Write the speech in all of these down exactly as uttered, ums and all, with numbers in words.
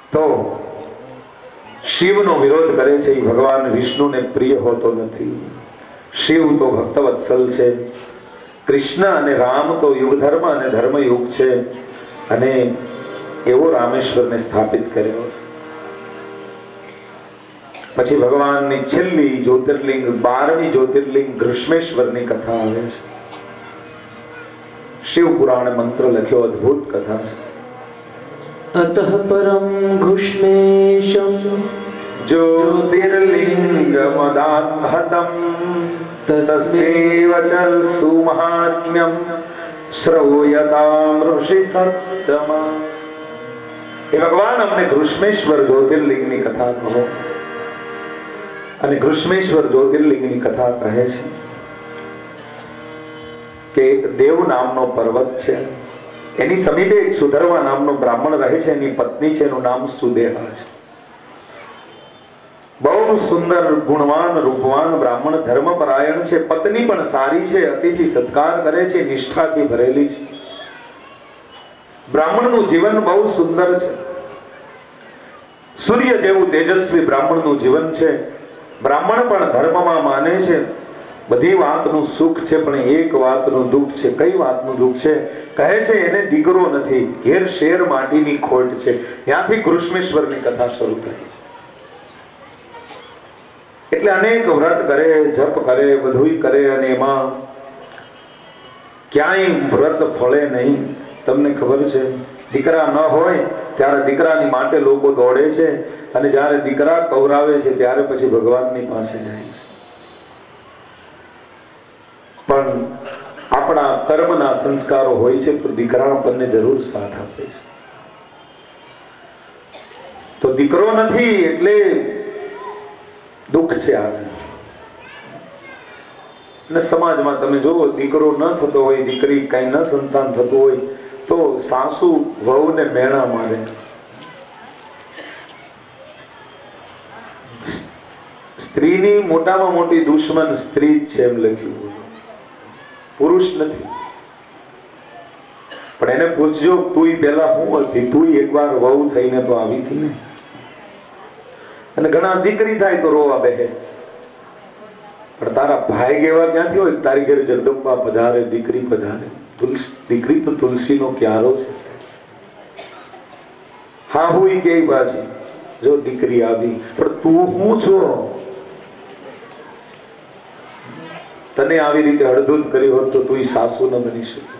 તો શિવનો વિરોધ કરે છે એ ભગવાન વિષ્ણુને પ્રિય હોતો નથી. શિવ તો ભક્તવત્સલ છે. કૃષ્ણ અને રામ તો યુગ ધર્મ અને ધર્મ યુગ છે, અને એવો રામેશ્વરને સ્થાપિત કર્યો. પછી ભગવાનની છેલ્લી જ્યોતિર્લિંગ, બારમી જ્યોતિર્લિંગ ઘૃષ્મેશ્વરની કથા આવે છે. શિવ પુરાણ મંત્ર લખ્યો, અદ્ભુત કથા છે. અતઃ પરમ ઘૃષ્મેશમ જ્યોતિર્લિંગમદાહતમ તસ્મૈવ ચરસુ મહાત્મ્યમ શ્રૌયતામ ઋષિ સત્તમ. એ ભગવાન અમને ઘૃષ્મેશ્વર જ્યોતિર્લિંગની કથા કહો. અને ઘૃષ્મેશ્વર જ્યોતિર્લિંગની કથા કહે છે કે દેવ નામનો પર્વત છે, એની સમીપે એક સુધર્વા નામનો બ્રાહ્મણ રહે છે, એની પત્ની છે, એનું નામ સુદેહા છે. બહુ સુંદર, ગુણવાન, રૂપવાન બ્રાહ્મણ, ધર્મપરાયણ છે. પત્ની પણ સારી છે, અતિથિ સત્કાર કરે છે, નિષ્ઠાથી ભરેલી છે. બ્રાહ્મણનું જીવન બહુ સુંદર છે. સૂર્ય જેવું તેજસ્વી બ્રાહ્મણનું જીવન છે. બ્રાહ્મણ પણ ધર્મમાં માને છે. બધી વાતનું સુખ છે, પણ એક વાતનું દુઃખ છે. કઈ વાતનું દુઃખ છે? કહે છે એને દીકરો નથી, ઘેર શેર માટીની ખોટ છે. ત્યાંથી ઘૃષ્મેશ્વરની કથા શરૂ થઈ છે. એટલે અનેક વ્રત કરે, જપ કરે, બધુંય કરે, અને એમાં ક્યાંય વ્રત ફળે નહીં. તમને ખબર છે, દીકરા ન હોય ત્યારે દીકરાની માટે લોકો દોડે છે, અને જ્યારે દીકરા કવરાવે છે ત્યારે પછી ભગવાનની પાસે જાય છે. પણ આપણા કર્મના સંસ્કારો હોય છે, તો દીકરા આપણને જરૂર સાથ આપે છે. તો દીકરો નથી એટલે દુઃખ છે આવે. અને સમાજમાં તમે જુઓ, દીકરો ન થતો હોય, દીકરી કઈ ન સંતાન થતું હોય, તો સાસુ વહુને મેણા મારે. સ્ત્રીની મોટામાં મોટી દુશ્મન સ્ત્રી જ છે એમ લખ્યું, પુરુષ નથી. પણ એને પૂછજો, તું પેલા હું હતી, તું એકવાર વહુ થઈને તો આવી હતી ને. અને ઘણા દીકરી થાય તો રોવા બેહે, પણ તારા ભાઈ એવા ક્યાંથી હોય? તારી ઘરે જગદંબા પધારે, દીકરી પધારે. દીકરી તો તુલસીનો ક્યારો છે. હા હું કે બાજી જો દીકરી આવી, પણ તું હું છો? તને આવી રીતે હળધૂત કરી હોત તો તું સાસુ ન બની શકે.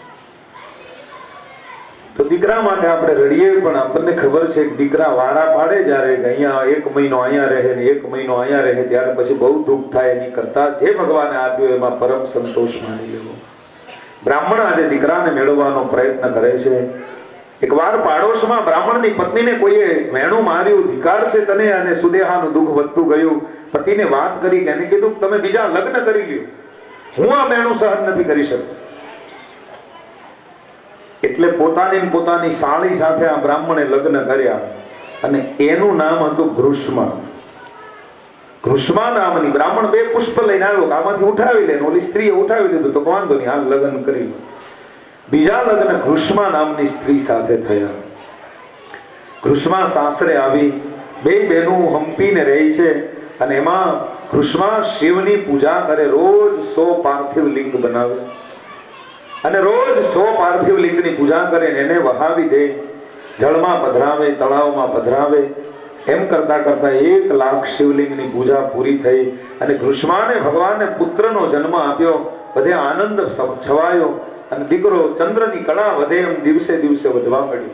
તો દીકરા માટે આપણે રડીએ, પણ આપણને ખબર છે કે દીકરા વારા પાડે જ્યારે અહીંયા એક મહિનો અહીંયા રહે ને એક મહિનો અહીંયા રહે, ત્યારે પછી બહુ દુઃખ થાય. એની કરતા જે ભગવાને આપ્યું એમાં પરમ સંતોષ માની લેવો. બ્રાહ્મણ આજે દીકરાને મેળવવાનો પ્રયત્ન કરે છે. એકવાર પાડોશમાં બ્રાહ્મણની પત્નીને કોઈએ વેણું માર્યું, ધિકાર છે તને, અને સુદેહાનું દુઃખ વધતું ગયું. પતિને વાત કરી, એને કીધું તમે બીજા લગ્ન કરી લ્યો, હું આ વેણું સહન નથી કરી શકતો. એટલે પોતાની પોતાની સાળી સાથે આ બ્રાહ્મણે લગ્ન કર્યા, અને એનું નામ હતું ઘૃષ્મા. ઘૃષ્મા નામની બ્રાહ્મણ બે પુષ્પ લઈને આવ્યો, આમાંથી ઉઠાવી લે. ઓલી સ્ત્રીએ ઉઠાવી લીધું તો વાંધો નહીં, હાલ લગ્ન કરી લો. બીજા લગ્ન ઘૃષ્મા નામની સ્ત્રી સાથે થયા. ઘૃષ્મા સાસરે આવી, બે બહેનો હંપીને રહી છે, અને એમાં ઘૃષ્મા શિવની પૂજા કરે. રોજ સો પાર્થિવ લિંગ બનાવે, અને રોજ સો પાર્થિવ લિંગની પૂજા કરે, એને વહાવી દે, જળમાં પધરાવે, તળાવમાં પધરાવે. એમ કરતા કરતા એક લાખ શિવલિંગની પૂજા પૂરી થઈ, અને ઘૃષ્માને ભગવાને પુત્રનો જન્મ આપ્યો. બધે આનંદ છવાયો, અને દીકરો ચંદ્રની કળા વધે એમ દિવસે દિવસે વધવા માંડી.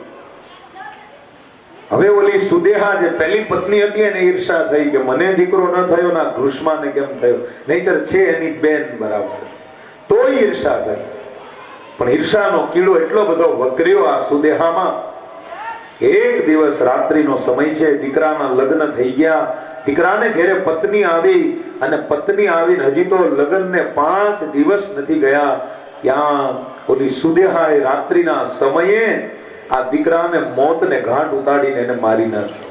હવે ઓલી સુદેહા જે પહેલી પત્ની હતી એને ઈર્ષા થઈ કે મને દીકરો ન થયો, ના ઘૃષ્માને કેમ થયો, નહીતર છે એની બેન બરાબર. તો ઈર્ષા થઈ, પણ ઈર્ષાનો કીડો એટલો બધો વકર્યો આ સુદેહામાં. એક દિવસ રાત્રિનો સમય છે, દીકરાના લગ્ન થઈ ગયા. દીકરાને ઘેરે પત્ની આવી, અને પત્ની આવીને હજી તો લગ્નને પાંચ દિવસ નથી ગયા, ત્યાં ઓલી સુદેહાએ રાત્રિના સમયે આ દીકરાને મોતને ઘાટ ઉતાડીને એને મારી નાખ્યો.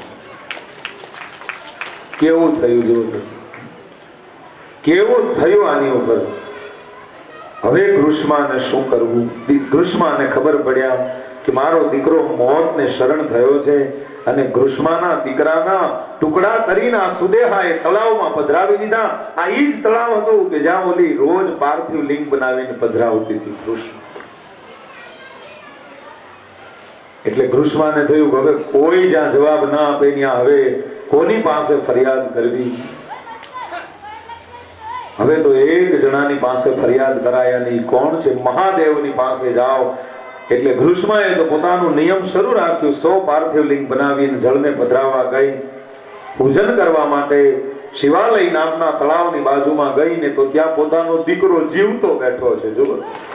કેવું થયું જો, કેવું થયું આની ઉપર. હવે ઘૃષ્માને શું કરવું? ઘૃષ્માને ખબર પડ્યા કે મારો દીકરો મોતને શરણ થયો છે અને ઘૃષ્માના દીકરાના ટુકડા કરીને આ સુદેહાએ તળાવમાં પધરાવી દીધા. આ ઈ જ તળાવ હતું કે જ્યાં ઓલી રોજ પાર્થિવ લિંગ બનાવીને પધરાવતી હતી કૃષ્ણ. એટલે ઘૃષ્માને થયું હવે કોઈ જ્યાં જવાબ ના આપે ત્યાં હવે કોની પાસે ફરિયાદ કરવી. હવે તો એક જણાની પાસે ફરિયાદ કરાય અને ઈ કોણ છે? મહાદેવની પાસે જાઓ. એટલે ઘૃષ્માએ તો પોતાનો નિયમ શરૂ રાખ્યો. સો પાર્થિવ લિંગ બનાવીને જળને પધરાવવા ગઈ. પૂજન કરવા માટે શિવાલય નામના તળાવની બાજુમાં ગઈ ને તો ત્યાં પોતાનો દીકરો જીવતો બેઠો છે. જુઓ,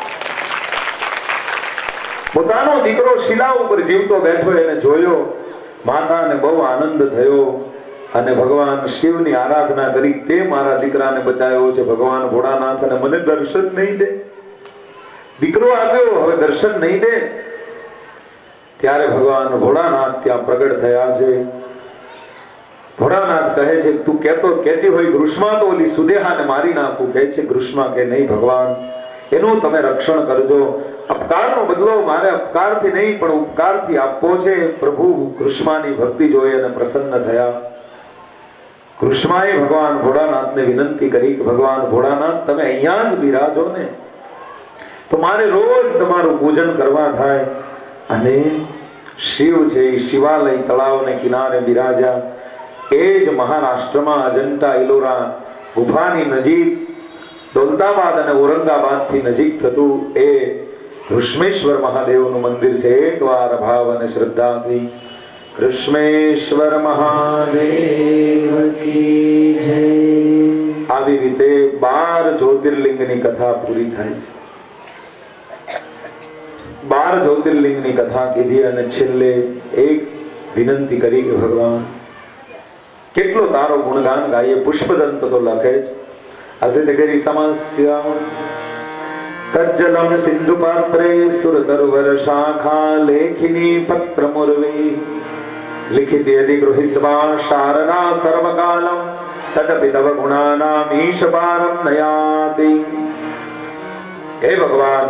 પોતાનો દીકરો શિલા ઉપર જીવતો બેઠો એને જોયો. માતાને બહુ આનંદ થયો અને ભગવાન શિવની આરાધના કરી. તે મારા દીકરાને બચાવ્યો છે ભગવાન ભોળાનાથ, અને મને દર્શન નહીં દે. દીકરો આપ્યો, હવે દર્શન નહીં દે. ત્યારે ભગવાન ભોળાનાથ ત્યાં પ્રગટ થયા છે. ભોળાનાથ કહે છે તું કેતો કેતી હોય ઘૃષ્મા તો ઓલી સુદેહાને મારી નાખું. કહે છે ઘૃષ્મા કે નહીં ભગવાન, એનું તમે રક્ષણ કરજો. અપકારનો બદલો મારે અપકારથી નહીં પણ ઉપકારથી આપવો છે. પ્રભુ ઘૃષ્માની ભક્તિ જોઈ અને પ્રસન્ન થયા. કૃષ્ણાએ ભગવાન ભોળાનાથને વિનંતી કરી કે ભગવાન ભોળાનાથ તમે અહીંયા જ બિરાજો ને તો મારે રોજ તમારું પૂજન કરવા થાય. અને શિવ છે એ શિવાલય તળાવને કિનારે બિરાજ્યા. એ જ મહારાષ્ટ્રમાં અજંટા ઇલોરા ગુફાની નજીક દૌલતાબાદ અને ઔરંગાબાદ થી નજીક થતું એ કૃષ્ણેશ્વર મહાદેવનું મંદિર છે. એકવાર ભાવ અને શ્રદ્ધાથી કૃષ્ણેશ્વર મહાદેવ કી જય. આવી રીતે બાર જ્યોતિર્લિંગની કથા પૂરી થાય છે. બાર જ્યોતિર્લિંગની કથા કીધી અને છેલ્લે એક વિનંતી કરી કે ભગવાન કેટલો તારો ગુણગાન ગાઈએ. પુષ્પદંત તો લખે છે અસિદ્ધગિરી સમસ્યા કજ્જલમ સિંધુ પાત્રે સુરતરવર શાખા લેખિની પત્ર મુરવી લિખિત યદિ ગૃહીત્વા શારદા સર્વકાલમ તદપિ તવ ગુણાનામ ઈશ પારમ નયાતિ. હે ભગવાન,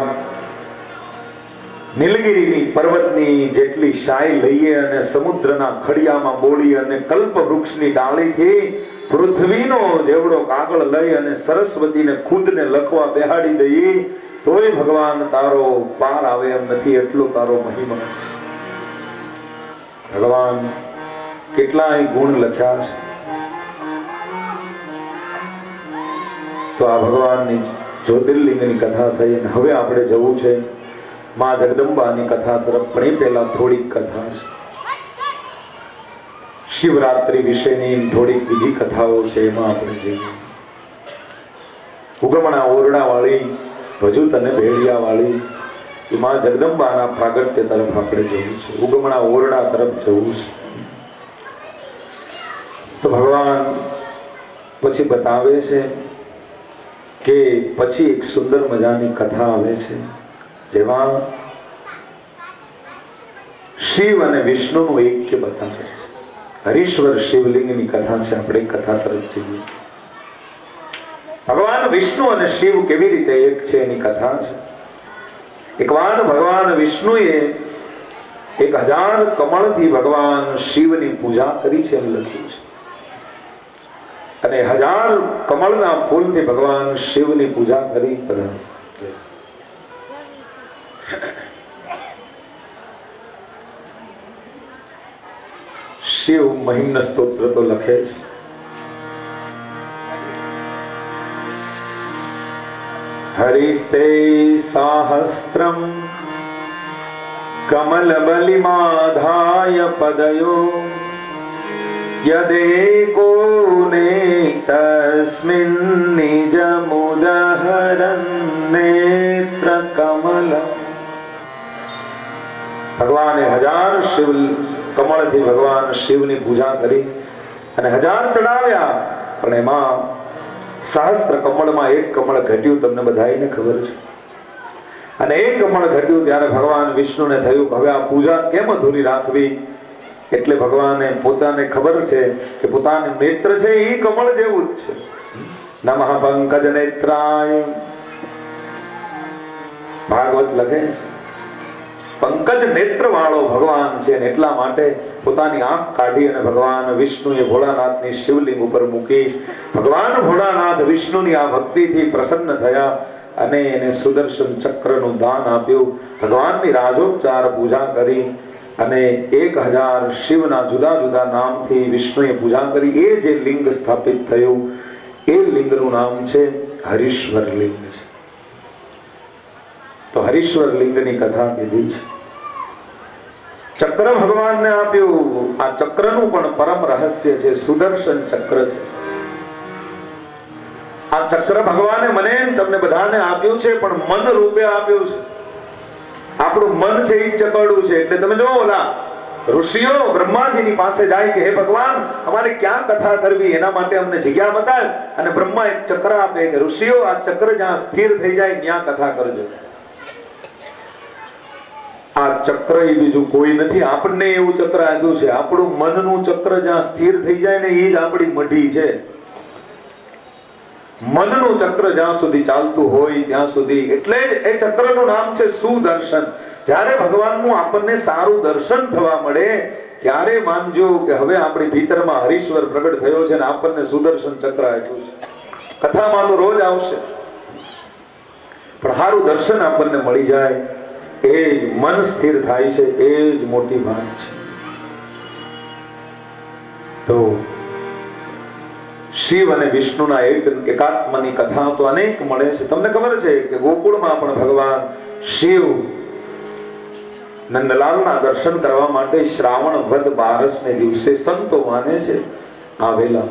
નીલગિરીની પર્વતની જેટલી શાઈ લઈએ અને સમુદ્રના ખડિયામાં બોળી અને કલ્પ વૃક્ષની ડાળીથી પૃથ્વીનો જેવડો કાગળ લઈ અને સરસ્વતીને ખુદને લખવા બેહાડી દઈએ તોય ભગવાન તારો પાર આવે એમ નથી. એટલો તારો મહિમા છે. ભગવાન કેટલાય ગુણ લખ્યા છે. તો આ ભગવાનની જ્યોતિર્લિંગની કથા થઈ અને હવે આપણે જવું છે માં જગદંબાની કથા તરફ. પણ એ પહેલા થોડીક કથા છે. શિવરાત્રી વિશેની થોડીક બીજી કથાઓ છે, એમાં આપણે જઈએ. ઉગમણા ઓરડા વાળી ભજુત અને ભેડિયા વાળી એ માં જગદંબાના પ્રાગટ્ય તરફ આપણે જવું છે. ઉગમણા ઓરડા તરફ જવું છે. તો ભગવાન પછી બતાવે છે કે પછી એક સુંદર મજાની કથા આવે છે જેમાં શિવ અને વિષ્ણુનું એક્ય બતાવે છે. હરીશ્વર શિવલિંગની કથા છે. આપણે કથા તરફ જઈએ. ભગવાન વિષ્ણુ અને શિવ કેવી રીતે એક છે એની કથા છે. એકવાર ભગવાન વિષ્ણુએ એક હજાર કમળથી ભગવાન શિવની પૂજા કરી છે એમ લખ્યું છે. અને હજાર કમળના ફૂલથી ભગવાન શિવની પૂજા કરી. શિવ મહિમ્ન સ્તોત્ર તો લખે છે. હરિસ્તે સાહસ્ત્રમ કમલ બલિમાધાય પદયો યદેકો તસ્મિન નિજમુદહરન નેત્ર કમલ. ભગવાને હજાર શિવ કમળથી ભગવાન શિવની પૂજા કરી અને હજાર ચડાવ્યા. પણ એમાં સહસ્ત્ર કમળમાં એક કમળ ઘટ્યું. તમને બધાને ખબર છે. અને એક કમળ ઘટ્યું ત્યારે ભગવાન વિષ્ણુને થયું કે હવે આ પૂજા કેમ અધૂરી રાખવી. એટલે ભગવાને પોતાને ખબર છે કે પોતાનું નેત્ર છે એ કમળ જેવું જ છે. નમઃ પંકજ નેત્રાય. ભાગવત લખે છે પંકજ નેત્ર વાળો ભગવાન છે અને એટલા માટે પોતાની આંખ કાઢી અને ભગવાન વિષ્ણુએ ભોળાનાથની શિવલિંગ ઉપર મૂકી. ભગવાન ભોળાનાથ વિષ્ણુની આ ભક્તિથી પ્રસન્ન થયા અને એને સુદર્શન ચક્રનું દાન આપ્યું. ભગવાનની રાજોપચાર પૂજા કરી અને એક હજાર શિવના જુદા જુદા નામથી વિષ્ણુએ પૂજા કરી. એ જે લિંગ સ્થાપિત થયું એ લિંગનું નામ છે હરીશ્વર લિંગ છે. તો હરીશ્વર લિંગની કથા કીધી છે. ચક્ર ભગવાનને આપ્યું. આ ચક્રનું પણ પરમ રહસ્ય છે. સુદર્શન ચક્ર છે. આ ચક્ર ભગવાને મને તમને બધાને આપ્યું છે, પણ મન રૂપે આપ્યું છે. આપણું મન છે એ ચકડું છે. એટલે તમે જો ઓલા ઋષિઓ બ્રહ્માજીની પાસે જાય કે હે ભગવાન, અમારે ક્યાં કથા કરવી, એના માટે અમને જગ્યા બતાવ. અને બ્રહ્મા એક ચક્ર આપે કે ઋષિઓ આ ચક્ર જ્યાં સ્થિર થઈ જાય ત્યાં કથા કરજો. આ ચક્ર એ બીજું કોઈ નથી, આપણને એવું ચક્ર આપ્યું છે. આપણું મનનું ચક્ર જ્યાં સ્થિર થઈ જાય ને એ જ આપણી મઢી છે. મનનું ચક્ર જ્યાં સુધી ચાલતું હોય ત્યાં સુધી, એટલે જ એ ચક્રનું નામ છે સુદર્શન. જ્યારે ભગવાનનું આપણને સારું દર્શન થવા મળે ત્યારે માનજો કે હવે આપણી ભીતરમાં હરીશ્વર પ્રગટ થયો છે અને આપણને સુદર્શન ચક્ર આપ્યું છે. કથામાં તો રોજ આવશે, પણ સારું દર્શન આપણને મળી જાય એ જ મન સ્થિર થાય છે, એ જ મોટી વાત છે. તો શિવ અને વિષ્ણુના એક એકાત્મની કથા તો અનેક મળે છે. તમને ખબર છે કે ગોકુળમાં પણ ભગવાન શિવ નંદલાલના દર્શન કરવા માટે શ્રાવણ વદ બારસને દિવસે સંતો માને છે આવેલા.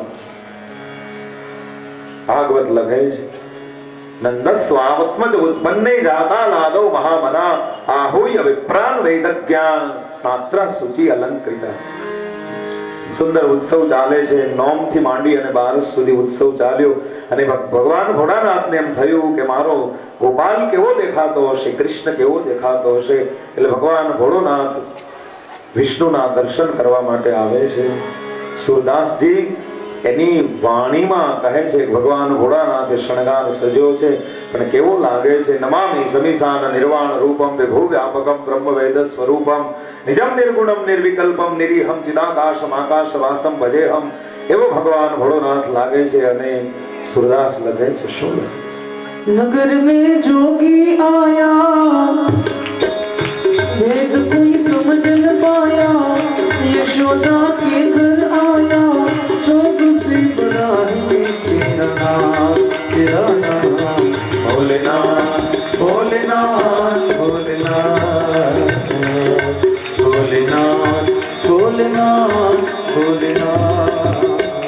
ભાગવત લખે છે નંદસ્વાવત્મજ ઉત્પન્ને જાતા લાદો મહામના આહોય વિપ્રાન વૈદજ્ઞાન માત્ર સૂચિ અલંકૃતા. સુંદર ઉત્સવ ચાલે છે. નોમ થી માંડી અને બારસ સુધી ઉત્સવ ચાલ્યો અને ભગવાન ભોળાનાથને એમ થયું કે મારો ગોપાલ કેવો દેખાતો હશે, કૃષ્ણ કેવો દેખાતો હશે. એટલે ભગવાન ભોળોનાથ વિષ્ણુના દર્શન કરવા માટે આવે છે. સુરદાસજી એની વાણીમાં કહે છે કે ભગવાન ભોળાનાથે શણગાર સજ્યો છે, પણ કેવો લાગે છે. નમામિ સમીસાન નિર્વાણ રૂપમ વિભુ વ્યાપકમ બ્રહ્મ વેદ સ્વરૂપમ નિજમ નિર્ગુણમ નિર્વિકલ્પમ નિરીહમ ચિદાકાશમ આકાશ વાસમ ભજેહમ. એવો ભગવાન ભોળોનાથ લાગે છે. અને સુરદાસ લખે છે શું नगर में जोगी आया वेद कोई समझ न पाया यशोदा के घर आया सब से बड़ा है तेरा नाम तेरा नाम भोलेनाथ भोलेनाथ भोलेनाथ भोलेनाथ भोलेनाथ भोलेनाथ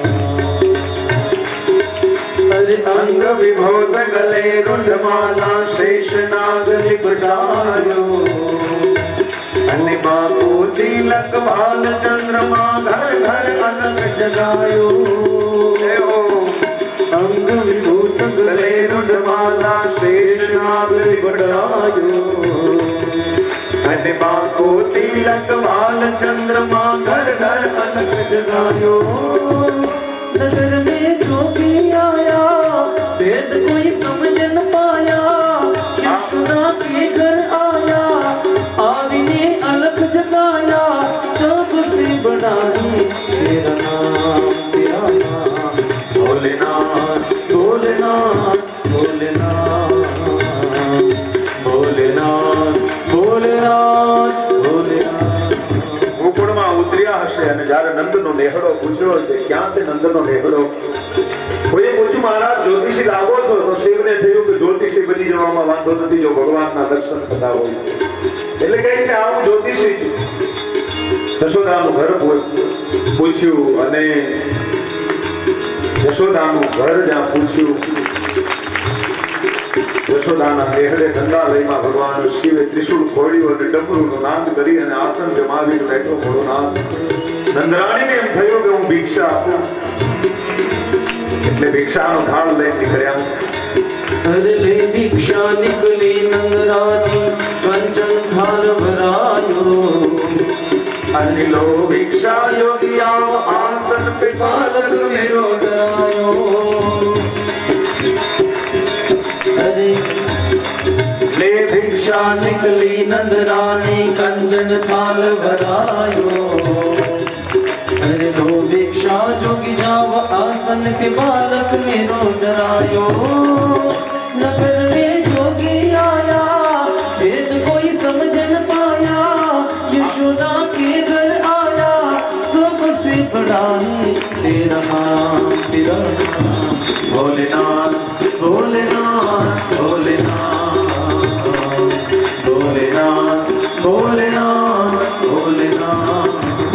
अंग विभूत गले रुंडमाला शेष नाग लिपटायो अन्य बाबू तिलक भाल चंद्रमा घर घर अलग जगायो. अंग विभूत गले रुंडमाला शेष नाग लिपटायो अन्य बाबू तिलक भाल चंद्रमा घर घर अलग जगायो. नगर में जोगी आया वेद कोई समझ न पाया यशोदा के घर आया आविने अलग जगाया सबसे बड़ा है तेरा नाम तेरा नाम भोलेनाथ भोलेनाथ भोलेनाथ भोलेनाथ भोलेनाथ भोलेनाथ. ગોકુળમાં ઉતર્યા હશે અને જ્યારે નંદનો નેહડો પૂછ્યો છે ક્યાં છે નંદનો નેહડો, કોઈએ પૂછ્યું મહારાજ જ્યોતિષી લાગો છો, તો શિવને થયું કે જ્યોતિષી બની જવામાં વાંધો નથી જો ભગવાનના દર્શન થતા હોય. એટલે કહે છે આ હું જ્યોતિષી છું. યશોદાનું ઘર પૂછ્યું અને યશોદાનું ઘર જ્યાં પૂછ્યું, યશોદાના નેહડે ગંગાલયમાં ભગવાન શિવે ત્રિશુળ ખોલ્યું અને ડમરૂનો નાદ કરી અને આસન જમાવી બેઠો ભોળોનાથ. નંદરાણીને એમ થયું કે હું ભિક્ષા આપું એટલે ભિક્ષાનો થાળ લઈને નીકળ્યા. अरे ले भिक्षा निकली नंदरानी कंचन थाल भरायो अनिलो भिक्षा योगिया आसन पे पालक मेरो डरायो. अरे ले भिक्षा भिक्षा निकली नंद रानी कंचन थाल भरायो अरे लो भिक्षा जोगी जाव आसन के बालक मेरो डरायो नगर में जोगी आया वेद कोई समझ न पाया यशोदा के घर आया सब से बड़ा है तेरा नाम तेरा नाम भोलेनाथ भोलेनाथ भोलेनाथ भोलेनाथ भोलेनाथ भोलेनाथ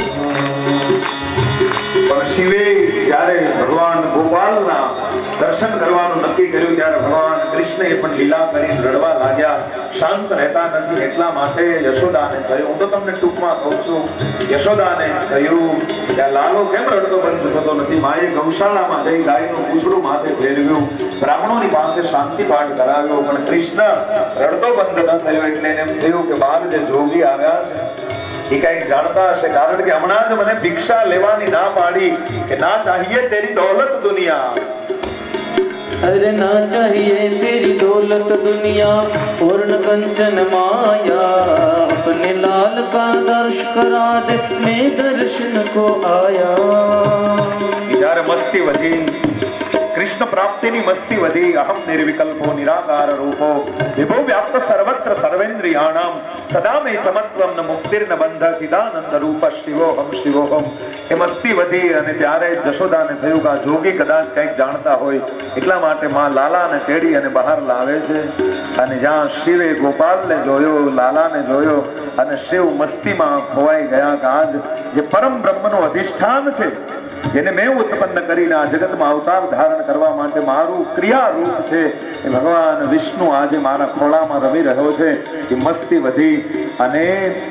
પણ શિવે જ્યારે ભગવાન ગોપાલના દર્શન કરવાનું નક્કી કર્યું ત્યારે ભગવાન કૃષ્ણએ પણ લીલા કરીને રડવા લાગ્યા. શાંત રહેતા નથી એટલા માટે યશોદાને કહ્યું, હું તો તમને ટૂંકમાં કહું છું, યશોદાને કહ્યું કે આ લાલો કેમ રડતો બંધ થતો નથી? માએ ગૌશાળામાં જઈ ગાયનું પૂંછડું માથે ફેરવ્યું, બ્રાહ્મણોની પાસે શાંતિ પાઠ કરાવ્યો, પણ કૃષ્ણ રડતો બંધ ન થયો. એટલે એને એમ થયું કે બહાર જે જોગી આવ્યા છે એ કઈક જાણતા હશે, કારણ કે હમણાં જ મને ભિક્ષા લેવાની ના પાડી કે ના ચાહીએ તેરી દौलत दुनिया. अरे ना चाहिए तेरी दौलत दुनिया पूर्ण कंचन माया अपने लाल का दर्श करा दे मैं दर्शन को आया. જ્યારે મસ્તી વધી, કૃષ્ણ પ્રાપ્તિની મસ્તી વધી, અહમ નિર્વિકલ્પો નિરાકાર રૂપો વિભો વ્યાપ્ત સર્વત્ર સર્વેન્દ્રિયાણામ સદા મે સમત્વમ ન મુક્તિર્ન બંધ ચિદાનંદ રૂપ શિવોહમ શિવોહમ. એ મસ્તી વધી અને ત્યારે જશોદાને થયું કે આ જોગી કદાચ કંઈક જાણતા હોય, એટલા માટે માં લાલાને તેડી અને બહાર લાવે છે. અને જ્યાં શિવે ગોપાલને જોયો, લાલાને જોયો અને શિવ મસ્તીમાં ખોવાઈ ગયા કે આજ જે પરમ બ્રહ્મનું અધિષ્ઠાન છે, જેને મેં ઉત્પન્ન કરીને આ જગતમાં અવતાર ધારણ કરવા માટે મારું ક્રિયા રૂપ છે, એ ભગવાન વિષ્ણુ આજે મારા ખોળામાં રમી રહ્યો છે. એ મસ્તી વધી અને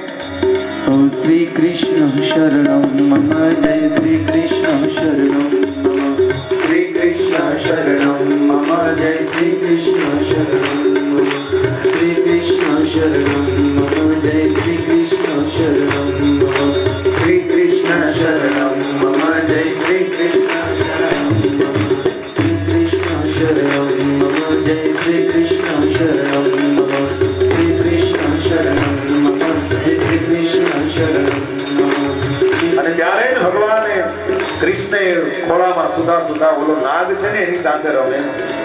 ओ श्री कृष्ण शरणं मम जय श्री कृष्ण शरणं मम श्री कृष्ण शरणं मम जय श्री कृष्ण शरणं मम श्री कृष्ण शरणं मम जय श्री कृष्ण शरणं मम श्री कृष्ण शरणं मम जय श्री कृष्ण शरणं मम श्री कृष्ण शरणं मम जय श्री कृष्ण शरणं मम श्री कृष्ण शरणं मम जय श्री कृष्ण शरणं मम. અને ત્યારે જ ભગવાને કૃષ્ણે ખોળામાં સુધા સુધા ઓલો નાગ છે ને એની સાથે રમે.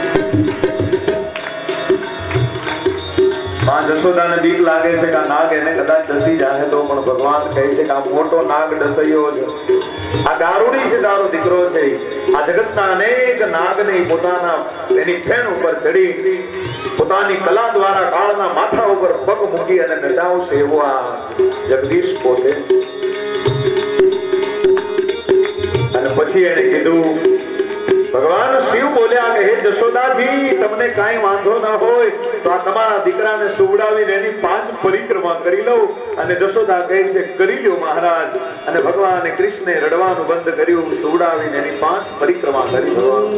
માં જશોદાને બીક લાગે છે કે આ નાગ એને કદાચ ડસી જાય તો, પણ ભગવાન કહે છે કે આ મોટો નાગ ડસૈયો છે, આ દારૂડી છે, તારો દીકરો છે. આ જગતના અનેક નાગને પોતાના એની ફેન ઉપર ચડી પોતાની કલા દ્વારા કાળના માથા ઉપર પગ મૂકી અને નચાવશે એવો આ જગદીશ પોતે. અને પછી એને કીધું, ભગવાન શિવ બોલ્યા કે હે જશોદાજી, તમને કાંઈ વાંધો ન હોય તો આ તમારા દીકરાને સુવડાવીને એની પાંચ પરિક્રમા કરી લઉં. અને જશોદા કહે છે કરી લ્યો મહારાજ. અને ભગવાને કૃષ્ણે રડવાનું બંધ કર્યું, સુવડાવીને એની પાંચ પરિક્રમા કરી. ભગવાન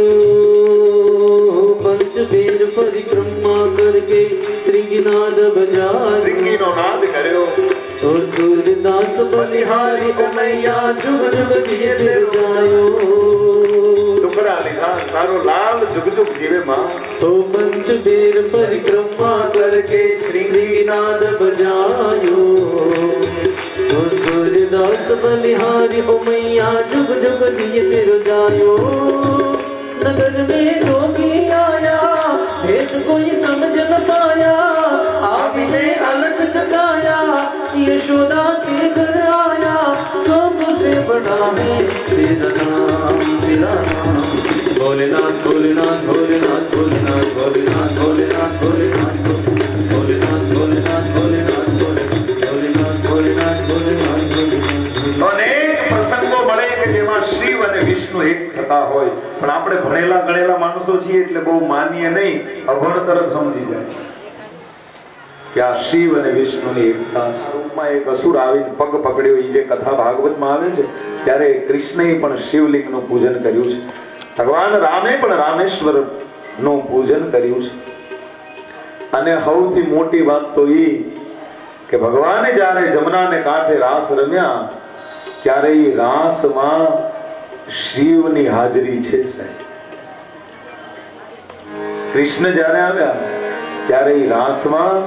पंच बेर परिक्रमा करके श्रृंगनाद बजाया, श्रृंगीनो नाद કર્યો. तो सूर्यदास बलिहारी कन्हैया जुग जुग जिए फिर जायो. ટુકડા લીધા, તારો લાલ જુગ જુગ જીવે માં. तो पंच बेर परिक्रमा करके श्रृंगनाद बजायो, तो सूर्यदास बलिहारी ओ मैया जुग जुग जिए फिर जायो. नगर में जोगी आया भेद कोई समझ न पाया, आविने अलग जगाया यशोदा के घर आया. सबसे बड़ा है तेरा नाम तेरा नाम भोलेनाथ भोलेनाथ भोलेनाथ भोलेनाथ भोलेनाथ भोलेनाथ भोलेनाथ भोलेनाथ भोलेनाथ भोलेनाथ भोलेनाथ भोलेनाथ भोलेनाथ. અનેક પ્રસંગો મળે કે જેમાં શિવ અને વિષ્ણુ એક થતા હોય, પણ આપણે ભણેલા ગણેલા માણસો છીએ એટલે બહુ માનીએ નહીં, અભણતર સમજી જાય કે આ શિવ અને વિષ્ણુની એકતા સ્વરૂપમાં એક અસુર આવીને પગ પકડ્યો. એ જે કથા ભાગવતમાં આવે છે ત્યારે કૃષ્ણએ પણ શિવલિંગનું પૂજન કર્યું છે, ભગવાન રામે પણ રામેશ્વર નું પૂજન કર્યું છે. અને સૌથી મોટી વાત તો એ કે ભગવાને જ્યારે જમનાને કાંઠે રાસ રમ્યા ત્યારે એ રાસમાં શિવની હાજરી છે. સાહેબ કૃષ્ણ જ્યારે આવ્યા ત્યારે એ રાસમાં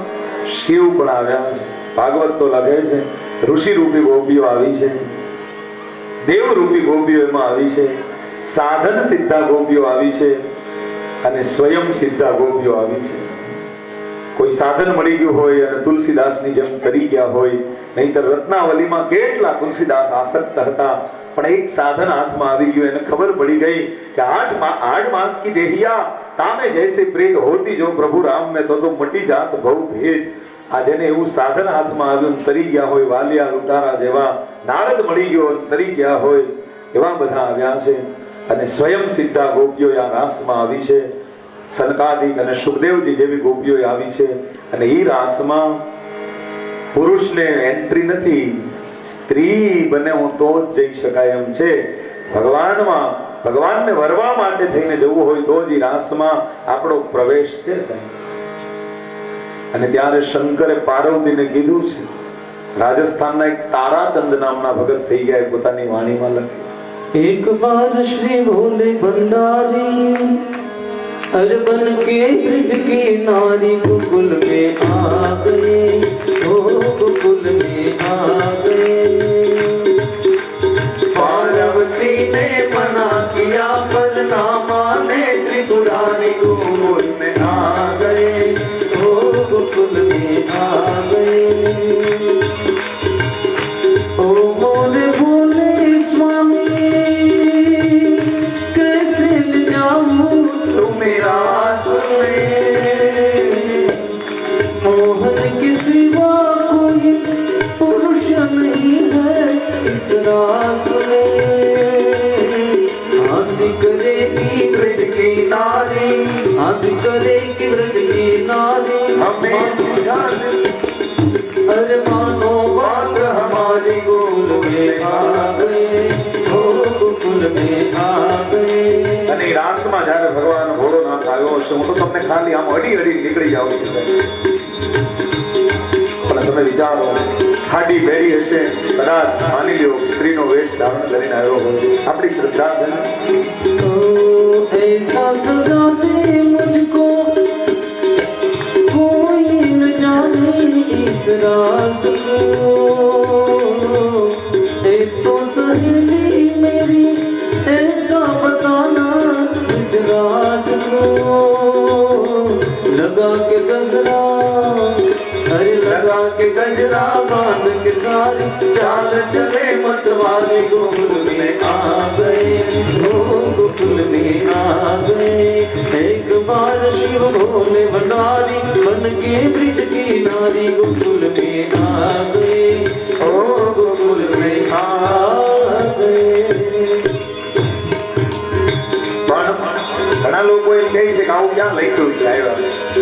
શિવ પણ આવ્યા છે. ભાગવત તો લખે છે ઋષિ રૂપી ગોપીઓ આવી છે, દેવ રૂપી ગોપીઓ એમાં આવી છે, સાધન સિદ્ધા ગોપીઓ આવી છે અને સ્વયં સિદ્ધા ગોપીઓ આવી છે. કોઈ સાધન મળી ગયું હોય અને તુલસીદાસની જેમ કરી ગયા હોય, નહીતર રત્નાવલીમાં કેટલા તુલસીદાસ આસક્ત હતા, પણ એક સાધન હાથમાં આવી ગયું, એને ખબર પડી ગઈ કે આઠ આઠ માસ કી દેહિયા તામે જૈસે પ્રેત હોતી જો પ્રભુ રામ में तो तो मटी जात भव भेद. આ જેને એવું સાધન હાથમાં આવ્યું તરી ગયા હોય, વાલિયા લૂંટારા જેવા નારદ મળી ગયો તરી ગયા હોય, એવા બધા આવ્યા છે. અને સ્વયં સિદ્ધા ગોપીઓ આ રાસમાં આવી છે. સનકાદિક અને સુખદેવજી જેવી ગોપીઓ આવી છે. અને એ રાસમાં પુરુષને એન્ટ્રી નથી, સ્ત્રી બને હું તો જ જઈ શકાય એમ છે. ભગવાનમાં ભગવાનને વરવા માટે થઈને જવું હોય તો જ એ રાસમાં આપણો પ્રવેશ છે સાહેબ. અને ત્યારે શંકરે પાર્વતીને કીધું છે, રાજસ્થાનના એક તારાચંદ નામના ભગત થઈ ગયા, પોતાની વાણીમાં લખે છે, एक बार श्री भोले भंडारी अरबन के ब्रिज की नारी गोकुल में आ गए, ओ गोकुल में आ गए. पार्वती ने मना किया पर ना माने, त्रिपुरारी गोकुल में आ गए, ओ गोकुल में आ गए. ओ मोरे भोले स्वामी कैसे ले जाऊं तुम्हें रास में, मोहन के सिवा कोई पुरुष नहीं है इस रास में. हंसी करेगी ब्रज की नारी, हंसी करेगी ब्रज की नारी, हमें अरे मानो बात हमारी गोकुल में आ गए, ओ गोकुल में आ गए. અને એ રાસમાં જ્યારે ભગવાન ભોળોનાથ આવ્યો હશે, હું તો તમને ખાલી આમ અડી અડી નીકળી જાઉં છું સાહેબ. પણ તમે વિચારો, ખાડી પહેરી હશે, કદાચ માની લ્યો સ્ત્રીનો વેશ ધારણ કરીને આવ્યો હોય, આપણી શ્રદ્ધા છે ને. तो ऐसा सजा दे मुझको कोई न जाने इस राज को, एक तो सहेली मेरी ऐसा बताना गुजरात को. लगा के गजरा, अरे लगा के गजरा बांध के सारी चाल चले मतवाली गोकुल में आ गए, ओ गोकुल में आ गए. एक बार शिव भोले भंडारी बन के ब्रिज की नारी गोकुल में आ गए, ओ गोकुल में आ गए. ઘણા લોકો એમ કહે છે કે આવું ક્યાં લખ્યું છે, આવ્યા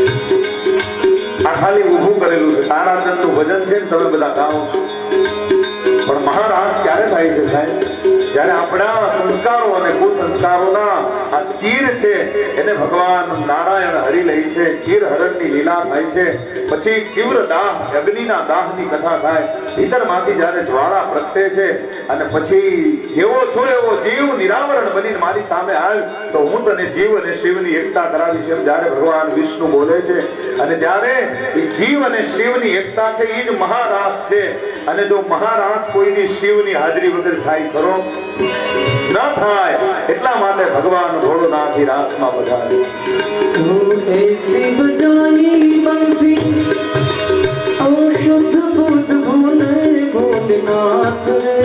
આ ખાલી ઊભું કરેલું છે. તારાચંદ નું ભજન છે ને તમે બધા ગાઓ છો, પણ મહારાસ ક્યારે થાય છે સાહેબ? જ્યારે આપણા સંસ્કારો અને કુસંસ્કારોના આ ચીર છે એને ભગવાન નારાયણ હરી લે છે, ચીર હરણની લીલા થાય છે. પછી તીવ્ર દાહ, અગ્નિના દાહની કથા થાય, ભીતરમાંથી જ્યારે જ્વાળા પ્રગટે છે અને પછી જેવો છો એવો જીવ નિરાવરણ બનીને મારી સામે આવ તો હું તને જીવ અને શિવની એકતા કરાવીશ એમ જ્યારે ભગવાન વિષ્ણુ બોલે છે. અને ત્યારે એ જીવ અને શિવની એકતા છે, એ જ મહારાસ છે. અને જો મહારાસ કોઈની શિવની હાજરી વગર થાય ખરો ન થાય, એટલા માટે ભગવાન ભોળોનાથ રાસમાં પધારે. तो ऐसी बजाई बंसी और शुद्ध बुद्ध भोले भोलेनाथ रे,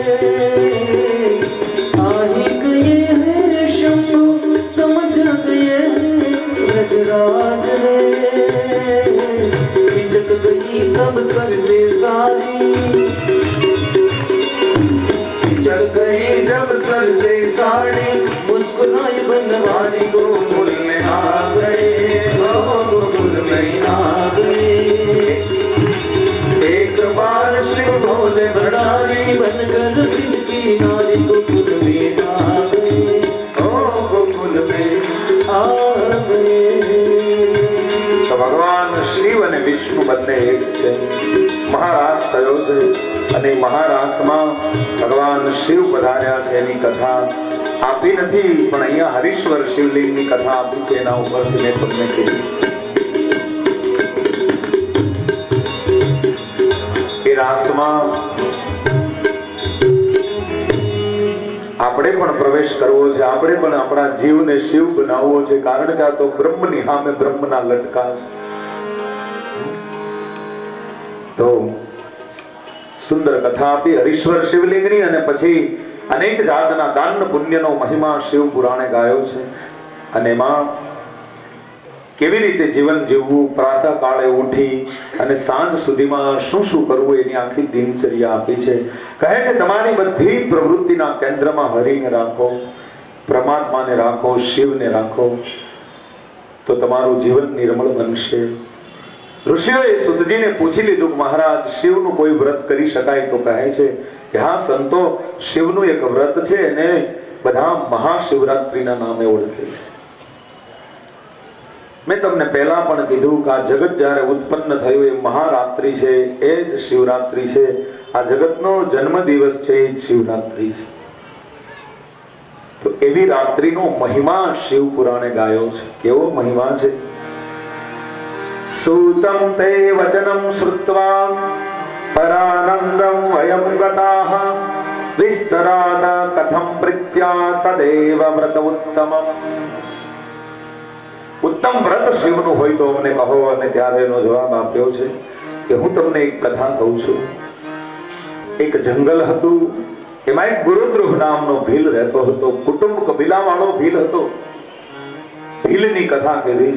आ ही गए हैं शंभु समझ गए ब्रजराज रे. खिंचक गई सब सर से सारी, खिंचक गई सब सर से साड़ी, मुस्कुराई बनवारी गोकुल में आ गए, गोकुल में आ गए. एक बार श्री भोले भंडारी बनकर ब्रिज की नारी गोकुल में आ गए, ओ गोकुल में आ गए. તો ભગવાન શિવ અને વિષ્ણુ બંને એક છે. મહારાસ થયો છે અને મહારાસમાં ભગવાન શિવ પધાર્યા છે એની કથા આપી નથી, પણ અહીંયા હરીશ્વર શિવલિંગની કથા આપી છે, એના ઉપરથી મેં તમને કીધી. ઇતિહાસમાં આપણે પણ પ્રવેશ કરવો છે, આપણે પણ આપણા જીવને શિવ બનાવવો છે, કારણ કે આ તો બ્રહ્મની સામે બ્રહ્મના લટકા છે. તો સુંદર કથા આપી હરીશ્વર શિવલિંગની, અને પછી અનેક જાતના દાન પુણ્યનો મહિમા શિવ પુરાણે ગાયો છે. અને એમાં કેવી રીતે જીવન જીવવું, પ્રાતઃ કાળે ઉઠી અને સાંજ સુધીમાં શું શું કરવું એની આખી દિનચર્યા આપી છે. કહે છે તમારી બધી પ્રવૃત્તિના કેન્દ્રમાં હરિને રાખો, પરમાત્માને રાખો, શિવને રાખો, તો તમારું જીવન નિર્મળ બનશે. ઋષિઓએ સુતજીને પૂછી લીધું, મહારાજ શિવનું કોઈ વ્રત કરી શકાય? તો કહે છે કે હા સંતો, શિવનું એક વ્રત છે એને બધા મહાશિવરાત્રીના નામે ઓળખે છે. મેં તમને પહેલા પણ કીધું કે આ જગત જ્યારે ઉત્પન્ન થયું એ મહારાત્રિ છે, એ જ શિવરાત્રિ છે. આ જગતનો જન્મ દિવસ છે એ જ શિવરાત્રિ છે. તો એવી રાત્રિનો મહિમા શિવ પુરાણે ગાયો છે. કેવો મહિમા છે! સૂતમ તે વચનમ શ્રુત્વા પરાનંદમ વયમ ગતાઃ વિસ્તરાદ કથમ પ્રીત્યા તદેવ વ્રત ઉત્તમમ. ઉત્તમ વ્રત શિવનું હોય તો અમને કહો. અને ત્યારે એનો જવાબ આપ્યો છે કે હું તમને એક કથા કહું છું. એક જંગલ હતું, એમાં એક ગુરુદ્રુહ નામનો ભીલ રહેતો હતો. કુટુંબ કબીલા વાળો ભીલ હતો. ભીલની કથા કીધી.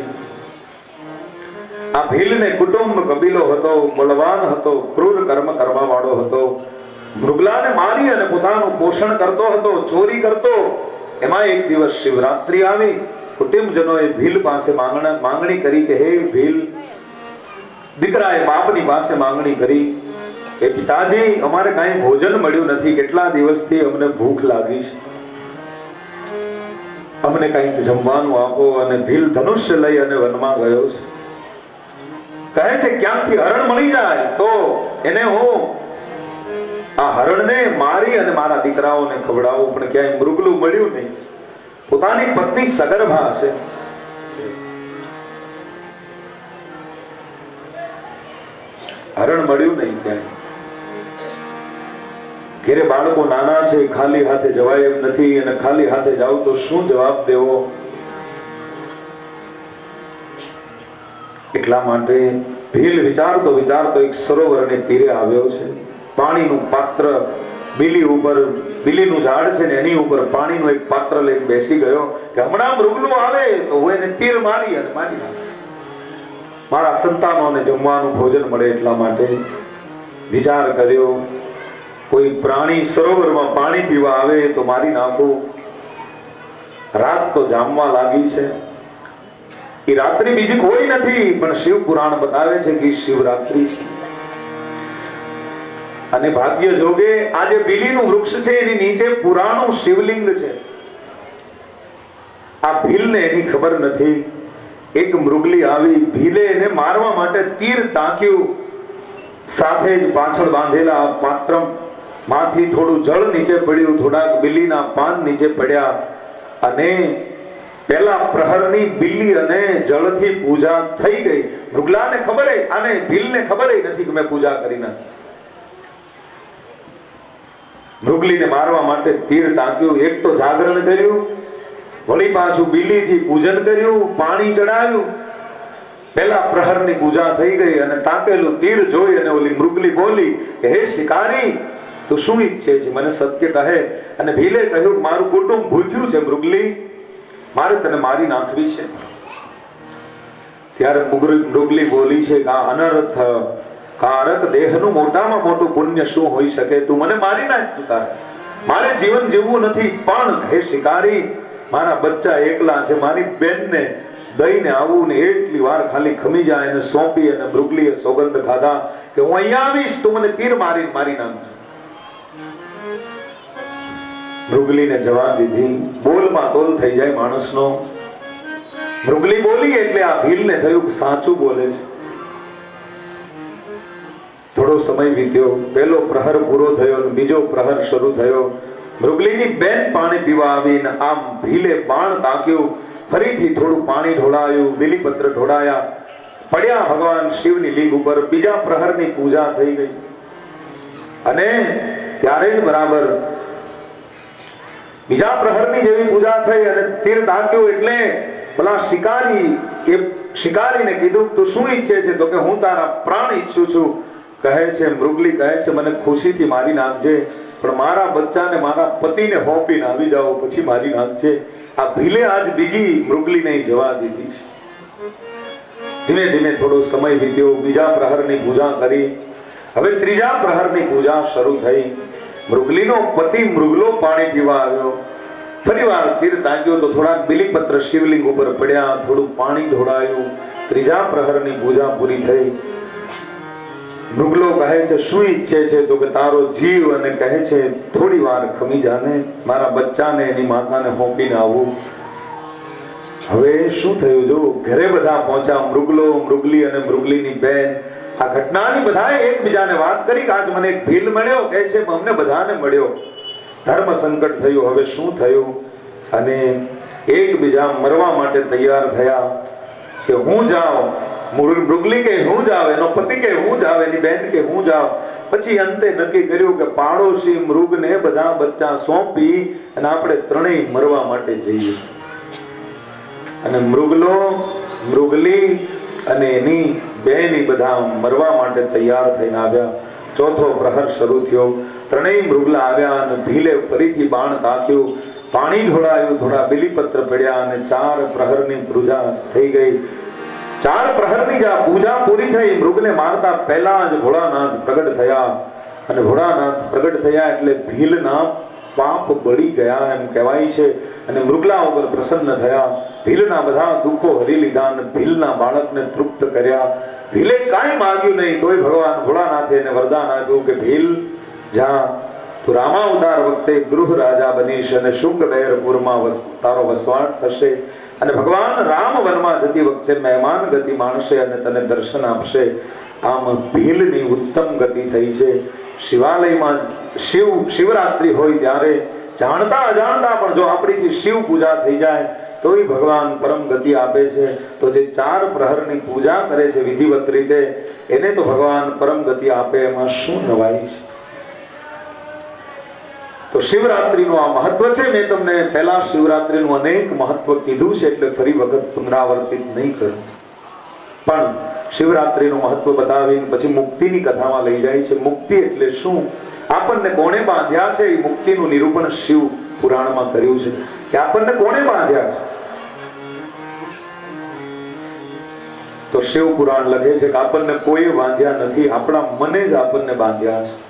આ ભીલને કુટુંબ કબીલો હતો, બળવાન હતો, ક્રૂર કર્મ કરવા વાળો હતો, મૃગલાને મારી અને પોતાનું પોષણ કરતો હતો, ચોરી કરતો. એમાં એક દિવસ શિવરાત્રી આવી. કુટુંબજનોએ ભીલ પાસે માંગણી કરી કે હે ભીલ, દીકરાએ બાપની પાસે માંગણી કરી કે પિતાજી અમારે કાંઈ ભોજન મળ્યું નથી, કેટલા દિવસથી અમને ભૂખ લાગી છે, અમને કંઈક જમવાનું આપો. અને ભીલ ધનુષ્ય લઈ અને વનમાં ગયો છે. કહે છે ક્યાંકથી હરણ મળી જાય તો એને હું આ હરણને મારી અને મારા દીકરાઓને ખવડાવું. પણ ક્યાંય મૃગલું મળ્યું નહીં. પોતાની પત્ની સગર્ભા છે. હરણ મળ્યું નહીં ક્યાંય. ઘેરે બાળકો નાના છે, ખાલી હાથે જવાય એમ નથી. અને ખાલી હાથે જાવ તો શું જવાબ દેવો? એટલા માટે ભીલ વિચારતો વિચારતો એક સરોવરને તીરે આવ્યો છે. પાણીનું પાત્ર બીલી ઉપર, બીલીનું ઝાડ છે ને એની ઉપર પાણીનું એક પાત્ર લઈને બેસી ગયો કે હમણાં મૃગલું આવે તો હું એને તીર મારી અને મારી નાખ, મારા સંતાનોને જમવાનું ભોજન મળે. એટલા માટે વિચાર કર્યો કોઈ પ્રાણી સરોવરમાં પાણી પીવા આવે તો મારી નાખો. રાત તો જામવા લાગી છે. એ રાત્રિ બીજી કોઈ નથી પણ શિવ પુરાણ બતાવે છે કે શિવરાત્રી છે. અને ભાગ્ય જોગે આજે બીલીનું વૃક્ષ છે એની નીચે પુરાણું શિવલિંગ છે. આ ભીલને એની ખબર નથી. એક મૃગલી આવી, ભીલે એને મારવા માટે તીર તાક્યું. સાથે જ પાછળ બાંધેલા પાત્ર માંથી થોડું જળ નીચે પડ્યું, થોડાક બિલ્લીના પાન નીચે પડ્યા. અને પેલા પ્રહરની બિલ્લી અને જળથી પૂજા થઈ ગઈ. મૃગલાને ખબર અને ભીલને ખબર નથી કે મેં પૂજા કરી નાખી. મૃગલીને મારવા માટે તીર તાક્યું. એક તો જાગરણ કર્યું, વળી પાછું બિલ્લીથી પૂજન કર્યું, પાણી ચડાવ્યું. પેલા પ્રહરની પૂજા થઈ ગઈ અને તાકેલું તીર જોઈ અને ઓલી મૃગલી બોલી કે હે શિકારી, તું શું ઈચ્છે છે? મને સત્ય કહે. અને ભીલે કહ્યું મારું કુટુંબ ભૂખ્યું છે મૃગલી, મારે તને મારી નાખવી છે. ત્યારે મૃગલી બોલી છે કે આ અનર્થ કારક દેહનું મોટામાં મોટું પુણ્ય શું હોઈ શકે? તું મને મારી નાખ. તું તારે મારે જીવન જીવવું નથી. પણ હે શિકારી, મારા બચ્ચા એકલા છે, મારી બેનને દઈને આવું ને એટલી વાર ખાલી ખમી જાય અને સોંપી. અને મૃગલીએ સોગંદ ખાધા કે હું અહીંયા આવીશ, તું મને તીર મારી મારી નાખજો. મૃગલીને જવાબ દીધી. બોલમાં તોલ થઈ જાય માણસનો. મૃગલી બોલી એટલે આ ભીલને થયું સાચું બોલે છે. થોડો સમય વીત્યો. પહેલો પ્રહર પૂરો થયો, બીજો પ્રહર શરૂ થયો. મૃગલીની બેન પાણી પીવા આવીને આમ ભીલે બાણ તાક્યું. ફરીથી થોડું પાણી ઢોળાયું, બીલીપત્ર ઢોળાયા, પડ્યા ભગવાન શિવની લિંગ ઉપર. બીજા પ્રહરની પૂજા થઈ ગઈ. અને ત્યારે જ બરાબર બીજા પ્રહરની જેવી પૂજા થઈ અને તીર તાક્યું એટલે પેલા શિકારી એ શિકારીને કીધું તું શું ઈચ્છે છે? તો કે હું તારા પ્રાણ ઈચ્છું છું. કહે છે મૃગલી કહે છે મને ખુશીથી મારી નાખજે, પણ મારા બચ્ચાને મારા પતિને હોપીને આવી જાઓ પછી મારી નાખજે. આ ભીલે આજ બીજી મૃગલીને જવા દીધી છે. ધીમે ધીમે થોડો સમય વીત્યો, બીજા પ્રહરની પૂજા કરી. હવે ત્રીજા પ્રહરની પૂજા શરૂ થઈ. મૃગલીનો પતિ મૃગલો પાણી પીવા આવ્યો. ફરી વાર તીર તાક્યો તો થોડાક બિલીપત્ર શિવલિંગ ઉપર પડ્યા, થોડું પાણી ઢોળાયું. ત્રીજા પ્રહરની પૂજા પૂરી થઈ. મૃગલો કહે છે શું ઈચ્છે છે? તો કે તારો જીવ, અને કહે છે થોડી વાર ખમી જાને, મારા બચ્ચાને એની માતાને હોપીને આવું. હવે શું થયું? જો ઘરે બધા પહોંચ્યા, મૃગલો, મૃગલી અને મૃગલીની બેન. આ ઘટનાની બધાએ એકબીજાને વાત કરી કે આજ મને એક ભીલ મળ્યો. કહે છે અમને બધાને મળ્યો. ધર્મ સંકટ થયું. હવે શું થયું? અને એકબીજા મરવા માટે તૈયાર થયા કે હું જાઉં. મૃગલી કે હું જાવ, એનો પતિ કે હું જાવ, એની બેન કે હું જાવ. પછી અંતે નક્કી કર્યું કે પાડોશી મૃગને બધા બચ્ચા સોંપી અને આપણે ત્રણેય મરવા માટે જઈએ. અને મૃગલો, મૃગલી અને એની બેન બધા મરવા માટે તૈયાર થઈને આવ્યા. ચોથો પ્રહર શરૂ થયો. ત્રણેય મૃગલા આવ્યા અને ભીલે ફરીથી બાણ તાક્યું, પાણી ઢોળાયું, થોડા બિલીપત્ર પડ્યા અને ચાર પ્રહરની પૂજા થઈ ગઈ. ચાર પ્રહરની જે પૂજા પૂરી થઈ, મૃગને મારતા પહેલા જ ભોળાનાથ પ્રગટ થયા. અને ભોળાનાથ પ્રગટ થયા એટલે ભીલના પાપ બળી ગયા એમ કહેવાય છે. અને મૃગલા ઉપર પ્રસન્ન થયા. ભીલના બધા દુઃખો હરી લીધા અને ભીલના બાળકને તૃપ્ત કર્યા. ભીલે કાંઈ માંગ્યું નહીં, તોય ભગવાન ભોળાનાથે એને વરદાન આપ્યું કે ભીલ જા, તું રામાવતાર વખતે ગૃહ રાજા બનીશ અને શુંગબેરપુરમાં તારો વસવાટ થશે. અને ભગવાન રામ વનમાં જતી વખતે મહેમાન ગતિ માણશે અને તને દર્શન આપશે. આમ ભીલની ઉત્તમ ગતિ થઈ છે. શિવાલયમાં શિવ શિવરાત્રી હોય ત્યારે જાણતા અજાણતા પણ જો આપણીથી શિવ પૂજા થઈ જાય તોય ભગવાન પરમ ગતિ આપે છે. તો જે ચાર પ્રહરની પૂજા કરે છે વિધિવત રીતે, એને તો ભગવાન પરમ ગતિ આપે, એમાં શું નવાઈ છે? તો શિવરાત્રીનું આ મહત્વ છે. મેં તમને પહેલા શિવરાત્રીનું અનેક મહત્વ કીધું છે એટલે ફરી વખત પુનરાવર્તિત નહીં કરું. પણ શિવરાત્રીનું મહત્વ બતાવીને પછી મુક્તિની કથામાં લઈ જાય છે. મુક્તિ એટલે શું? આપણને કોણે બાંધ્યા છે? એ મુક્તિનું નિરૂપણ શિવ પુરાણમાં કર્યું છે કે આપણને કોણે બાંધ્યા છે. તો શિવ પુરાણ લખે છે કે આપણને કોઈ બાંધ્યા નથી, આપણા મને જ આપણને બાંધ્યા છે.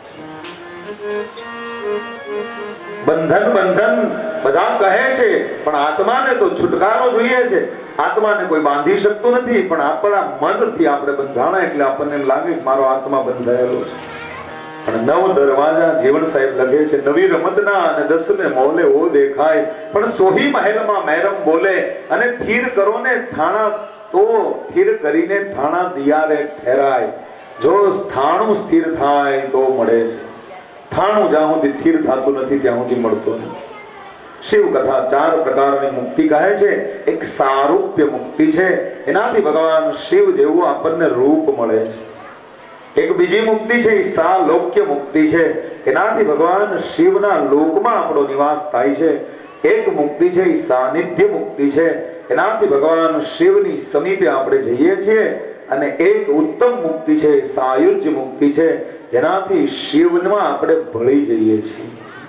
બંધન બંધન બધા કહે છે, પણ આત્માને તો છુટકારો જોઈએ છે. આત્માને કોઈ બાંધી શકતું નથી, પણ આપણા મનથી આપણે બંધાણા એટલે આપણને એમ લાગે કે મારો આત્મા બંધાયેલો છે. પણ નવ દરવાજા જીવન સાહેબ લખે છે, નવી રમતના અને દસમે મોલે ઓ દેખાય, પણ સોહી મહેલમાં મહેરમ બોલે. અને થીર કરો ને થાણા તો થીર કરીને થાણા દિયારે ઠેરાય. જો થાણું સ્થિર થાય તો મળે છે. થાણું જ્યાં સુધી સ્થિર થતું નથી ત્યાં સુધી મળતો નથી. શિવ કથા ચાર પ્રકારની મુક્તિ કહે છે. એક સારૂપ્ય મુક્તિ છે, એનાથી ભગવાન શિવ જેવું આપણને રૂપ મળે છે. એક બીજી મુક્તિ છે એ સાલોક્ય મુક્તિ છે, એનાથી ભગવાન શિવના લોકમાં આપણો નિવાસ થાય છે. એક મુક્તિ છે એ સાનિધ્ય મુક્તિ છે, એનાથી ભગવાન શિવની સમીપે આપણે જઈએ છીએ. અને એક ઉત્તમ મુક્તિ છે સાયુજ્ય મુક્તિ છે, જેનાથી શિવમાં આપણે ભળી જઈએ છીએ.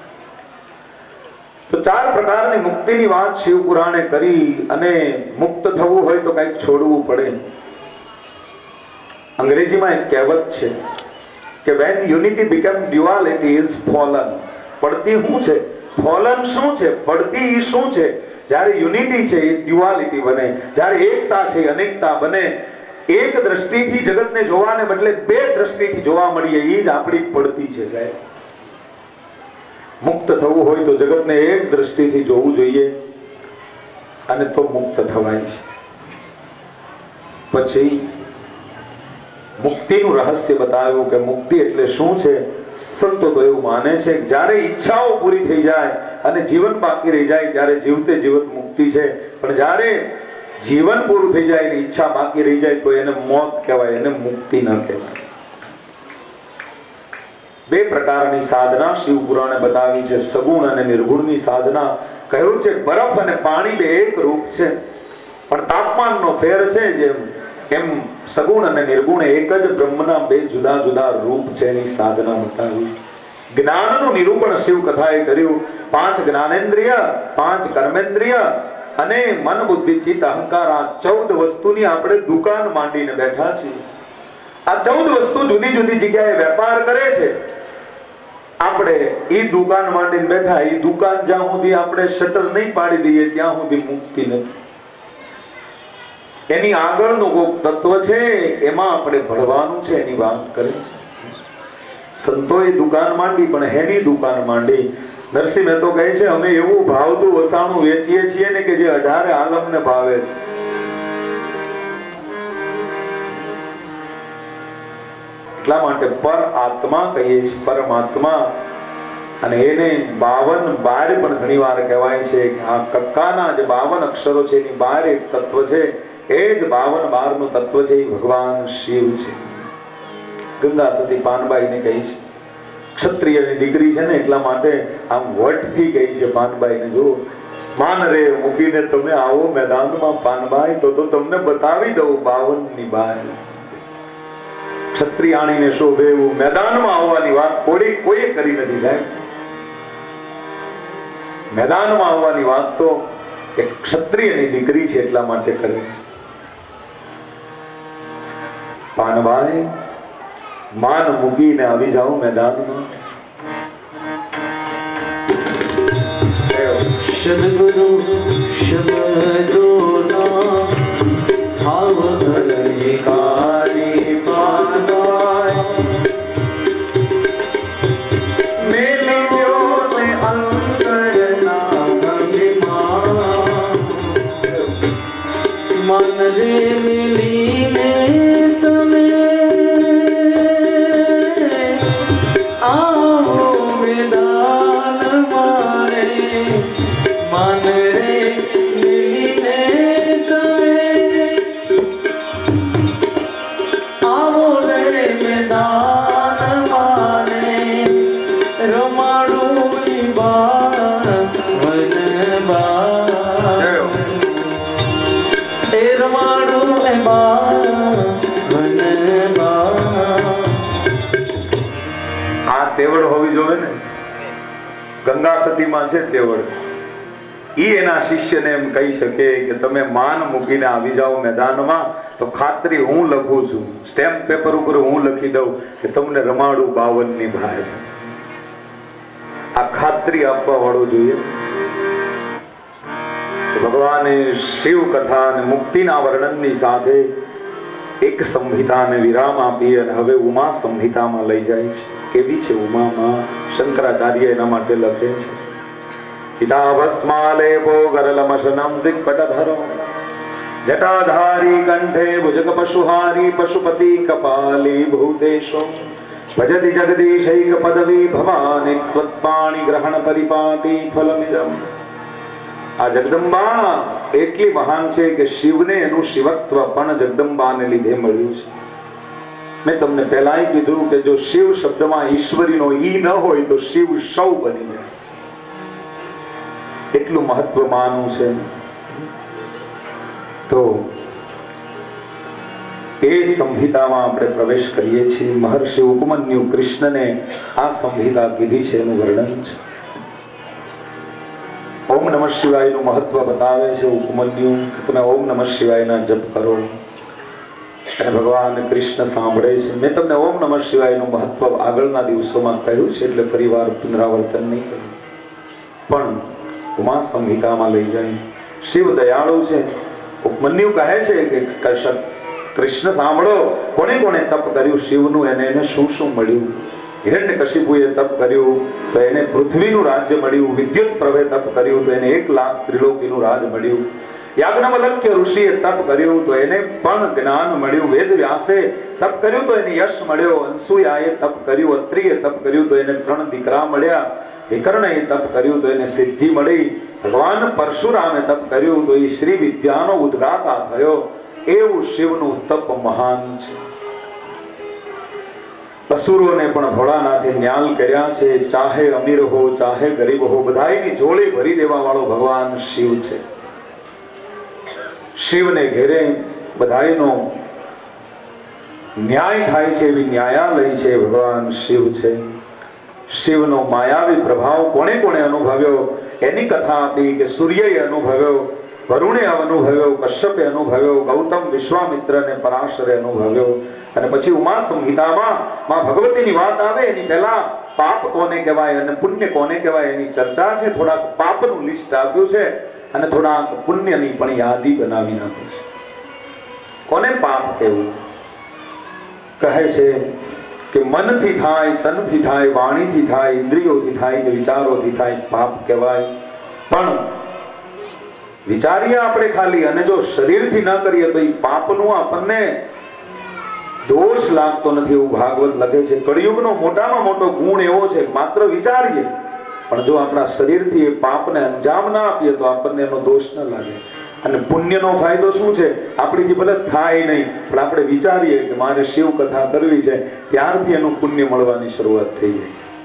તો ચાર પ્રકારની મુક્તિની વાત શિવ પુરાણે કરી. અને મુક્ત થવું હોય તો કંઈક છોડવું પડે. અંગ્રેજીમાં એક કહેવત છે કે when unity become duality is fallen. પડતી શું છે? ફોલન શું છે? પડતી શું છે? જ્યારે યુનિટી છે એ ડ્યુઆલિટી બને, જ્યારે એકતા છે એ અનેકતા બને. એક દ્રષ્ટિથી જગતને જોવાને બદલે બે દ્રષ્ટિથી જોવા મળીએ, એ જ આપણી પડતી છે સાહેબ. મુક્ત થવું હોય તો જગતને એક દ્રષ્ટિથી જોવું જોઈએ અને તો મુક્ત થવાય છે. પછી મુક્તિનું રહસ્ય બતાવ્યું કે મુક્તિ એટલે શું છે. સંતો તો એવું માને છે કે જ્યારે ઈચ્છાઓ પૂરી થઈ જાય અને જીવન બાકી રહી જાય ત્યારે જીવતે જીવત મુક્તિ છે. પણ જ્યારે જીવન પૂરું થઈ જાય અને ઈચ્છા બાકી રહી જાય તો એને મોત કહેવાય, એને મુક્તિ ન કહેવાય. બે પ્રકારની સાધના શિવ પુરાણે બતાવી છે, સગુણ અને નિર્ગુણની સાધના. કહ્યું છે બરફ અને પાણી બે એક રૂપ છે, પણ તાપમાનનો ફેર છે. જેમ એમ સગુણ અને નિર્ગુણ એક જ બ્રહ્મના બે જુદા જુદા રૂપ છે, એની સાધના બતાવી. જ્ઞાનનું નિરૂપણ શિવ કથાએ કર્યું. પાંચ જ્ઞાનેન્દ્રિય, પાંચ કર્મેન્દ્રિય અને મન બુદ્ધિ ચિત્ત અહંકાર, આ ચૌદ વસ્તુની આપણે દુકાન માંડીને બેઠા છીએ. આ ચૌદ વસ્તુ જુદી જુદી જગ્યાએ વેપાર કરે છે. આપણે એ દુકાન માંડીને બેઠા. એ દુકાન જ્યાં સુધી આપણે શટર નહીં પાડી દઈએ ત્યાં સુધી મુક્તિ નથી. એની આગળનું કોક તત્વ છે, એમાં આપણે ભળવાનું છે, એની વાત કરે છે. સંતોએ દુકાન માંડી, પણ હેની દુકાન માંડી? નરસિંહ મહેતો કહે છે અમે એવું ભાવતું વસાણું વેચીએ છીએ ને કે જે અઢારે આલમને ભાવે છે. એટલા માટે પર આત્મા કહીએ છીએ, પરમાત્મા. અને એને બાવન બાર પણ ઘણી વાર કહેવાય છે કે આ કક્કાના જે બાવન અક્ષરો છે એની બાર એક તત્વ છે, એ જ બાવન બાર નું તત્વ છે, એ ભગવાન શિવ છે. ગંગા સતી પાનબાઈને કહી છે, ક્ષત્રિયની દીકરી છે ને એટલા માટે આમ વટથી કહી છે પાનબાઈને, જો માન રે મૂકીને તમે આવો મેદાનમાં પાનબાઈ, તો તો તમને બતાવી દઉં બાવન ની બાર. ક્ષત્રિયાણીને શોભે એવું મેદાનમાં આવવાની વાત કોઈ કોઈએ કરી નથી સાહેબ. મેદાનમાં આવવાની વાત તો એક ક્ષત્રિયની દીકરી છે એટલા માટે કરે છે. પાનબાઈ માન મૂકીને આવી જાઓ મેદાનમાં. સદગુરુ શબ્દોના ભાવ ધરકારી પાનબાઈ મેલી દ્યો ને અંતરના ગલિમાં મન રે મિલીને તમે આવો મેદાન મારે. મન રે મિલીને તમે આવો રે મેદાન મારે. રમાડું બાર વન બાર, એ રમાડું બાર વન બાર. આ તેવડ હોવી જોઈએ ને. ગંગા સતીમાં છે તેવડ. ઈ એના શિષ્યને એમ કહી શકે કે તમે માન મૂકીને આવી જાઓ મેદાનમાં, તો ખાતરી હું લખું છું, સ્ટેમ્પ પેપર ઉપર હું લખી દઉં કે તમને રમાડું બાવન ની ભાઈ. આ ખાતરી આપવા વાળો જોઈએ. ભગવાને શિવ કથા અને મુક્તિના વર્ણનની સાથે એક સંહિતાને વિરામ આપી અને હવે ઉમા સંહિતામાં લઈ જાય છે. કેવી છે ઉમામાં? શંકરાચાર્ય એના માટે લખે છે, ચિતાભસ્માલેપો ગરલમશનમ દિગ્પટધરો જટાધારી કંઠે ભુજગ પશુહારી પશુપતિ કપાલી ભૂતેશો ભજતિ જગદીશૈક પદવી ભવાની ત્વત્પાણી ગ્રહણ પરિપાટી ફલમિદમ. આ જગદંબા એટલી મહાન છે કે શિવને એનું શિવત્વ પણ જગદંબાને લીધે મળ્યું છે. મેં તમને પહેલાય કીધું કે જો શિવ શબ્દમાં ઈશ્વરીનો ઈ ન હોય તો શિવ સૌ બની જાય, એટલું મહત્વ માનું છે. તો એ સંહિતામાં આપણે પ્રવેશ કરીએ છીએ. મહર્ષિ ઉપમન્યુ કૃષ્ણને આ સંહિતા કીધી છે એનું વર્ણન છે. ઓમ નમઃ શિવાયનું મહત્વ બતાવે છે ઉપમન્યુ. તમે ઓમ નમઃ શિવાયના જપ કરો અને ભગવાન કૃષ્ણ સાંભળે છે. મેં તમને ઓમ નમઃ શિવાયનું મહત્વ આગળના દિવસોમાં કહ્યું છે એટલે ફરી વાર પુનરાવર્તન નહીં કર્યું, પણ ઉમા સંહિતામાં લઈ જાય. શિવ દયાળુ છે. ઉપમન્યુ કહે છે કે કૃષ્ણ સાંભળો, કોને કોને તપ કર્યું શિવનું, એને એને શું શું મળ્યું. હિરણ્યકશિપુએ તપ કર્યું તો એને પૃથ્વીનું રાજ્ય મળ્યું. વિદ્યુત પ્રભે તપ કર્યું તો એને એક લાખ ત્રિલોકીનું રાજ મળ્યું. યાજ્ઞવલ્ક્ય ઋષિએ તપ કર્યું તો એને પણ જ્ઞાન મળ્યું. વેદ વ્યાસે તપ કર્યું તો એને યશ મળ્યો. અનસુયાએ તપ કર્યું, અત્રિએ તપ કર્યું તો એને ત્રણ દીકરા મળ્યા. વિકર્ણએ તપ કર્યું તો એને સિદ્ધિ મળી. ભગવાન પરશુરામે તપ કર્યું તો એ શ્રી વિદ્યાનો ઉદ્ગાતા થયો. એવું શિવનું તપ મહાન છે. બસ અસુરોને પણ ભોળાનાથે ન્યાલ કર્યા છે. ચાહે અમીર હો ચાહે ગરીબ હો, બધાયની ઝોળી ભરી દેવા વાળો ભગવાન શિવ છે. શિવને ઘેરે બધાયનો ન્યાય થાય છે એવી ન્યાયાલય છે ભગવાન શિવ છે. શિવનો માયાવી પ્રભાવ કોણે કોણે અનુભવ્યો એની કથા આપી કે સૂર્યએ અનુભવ્યો, વરુણે અનુભવ્યો, કશ્યપે અનુભવ્યો, ગૌતમ વિશ્વામિત્ર અને પરાશરે અનુભવ્યો. અને પછી ઉમા સંહિતામાં માં ભગવતીની વાત આવે એની પહેલા પાપ કોને કહેવાય અને પુણ્ય કોને કહેવાય એની ચર્ચા છે. થોડાક પાપનું લિસ્ટ આપ્યું છે અને થોડાક પુણ્યની પણ યાદી બનાવી નાખી છે. કોને પાપ કહેવું? કહે છે કે મનથી થાય, તનથી થાય, વાણીથી થાય, ઇન્દ્રિયોથી થાય કે વિચારોથી થાય પાપ કહેવાય. પણ વિચારીએ આપણે ખાલી અને જો શરીરથી ન કરીએ તો એ પાપનું આપણને દોષ લાગતો નથી એવું ભાગવત લખે છે. કળિયુગનો મોટામાં મોટો ગુણ એવો છે માત્ર વિચારીએ પણ જો આપણા શરીરથી એ પાપને અંજામ ના આપીએ તો આપણને એનો દોષ ન લાગે. અને પુણ્યનો ફાયદો શું છે? આપણીથી ભલે થાય નહીં પણ આપણે વિચારીએ કે મારે શિવ કથા કરવી છે, ત્યારથી એનું પુણ્ય મળવાની શરૂઆત થઈ જાય છે.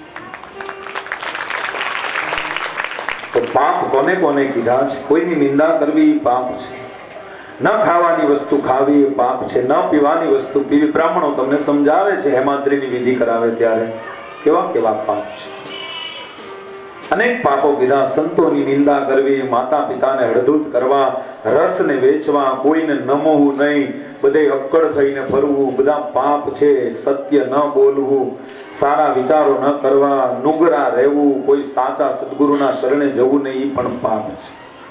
તો પાપ કોને કોને કીધા છે? કોઈની નિંદા કરવી પાપ છે, ન ખાવાની વસ્તુ ખાવી એ પાપ છે, ન પીવાની વસ્તુ પીવી. બ્રાહ્મણો તમને સમજાવે છે હેમાદ્રીની વિધિ કરાવે ત્યારે કેવા કેવા પાપ છે. અનેક પાપો કીધા. સંતોની નિંદા કરવી, માતા પિતાને હળધૂત કરવા, રસને વેચવા, કોઈને નમવું નહીં, બધે અક્કડ થઈને ફરવું, બધા પાપ છે. સત્ય ન બોલવું, સારા વિચારો ન કરવા, નુગરા રહેવું, કોઈ સાચા સદગુરુના શરણે જવું નહીં, એ પણ પાપ છે.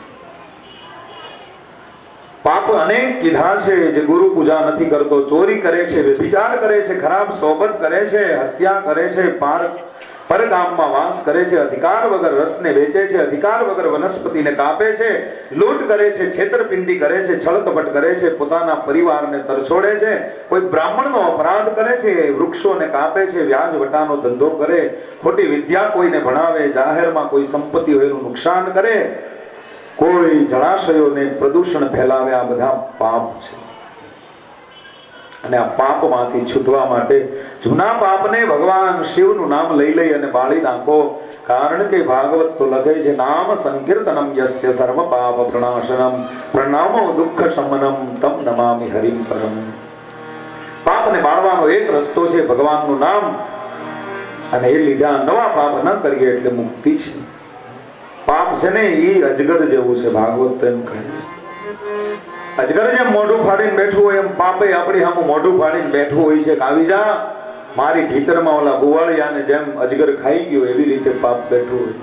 પાપ અનેક કીધા છે. જે ગુરુ પૂજા નથી કરતો, ચોરી કરે છે, વ્યભિચાર કરે છે, ખરાબ સોબત કરે છે, હત્યા કરે છે, પાર પરગામમાં વાસ કરે છે, અધિકાર વગર રસને વેચે છે, અધિકાર વગર વનસ્પતિને કાપે છે, લૂંટ કરે છે, છેતરપિંડી કરે છે, છળકપટ કરે છે, પોતાના પરિવારને તરછોડે છે, કોઈ બ્રાહ્મણનો અપરાધ કરે છે, વૃક્ષોને કાપે છે, વ્યાજ વટાનો ધંધો કરે, ખોટી વિદ્યા કોઈને ભણાવે, જાહેરમાં કોઈ સંપત્તિ હોય એનું નુકસાન કરે, કોઈ જળાશયોને પ્રદૂષણ ફેલાવે, આ બધા પાપ છે. અને આ પાપમાંથી છૂટવા માટે જૂના પાપને ભગવાન શિવનું નામ લઈ લઈ અને બાળી નાખો. કારણ કે ભાગવત તો લખે છે નામ સંકીર્તનમ યસ્ય સર્વ પાપ પ્રણાશનમ પ્રણામો દુઃખ શમનમ તમ નમામિ હરિમ પરમ. પાપને બાળવાનો એક રસ્તો છે ભગવાનનું નામ, અને એ લીધા નવા પાપ ન કરીએ એટલે મુક્તિ છે. પાપ છે ને એ અજગર જેવું છે, ભાગવત એમ કહે છે. અજગર જેમ મોઢું ફાડીને બેઠું હોય એમ પાપે આપણી સામે મોઢું ફાડીને બેઠું હોય છે કે આવી જા મારી ભીતરમાં. ઓલા ગોવાળિયાને જેમ અજગર ખાઈ ગયો એવી રીતે પાપ બેઠું હોય.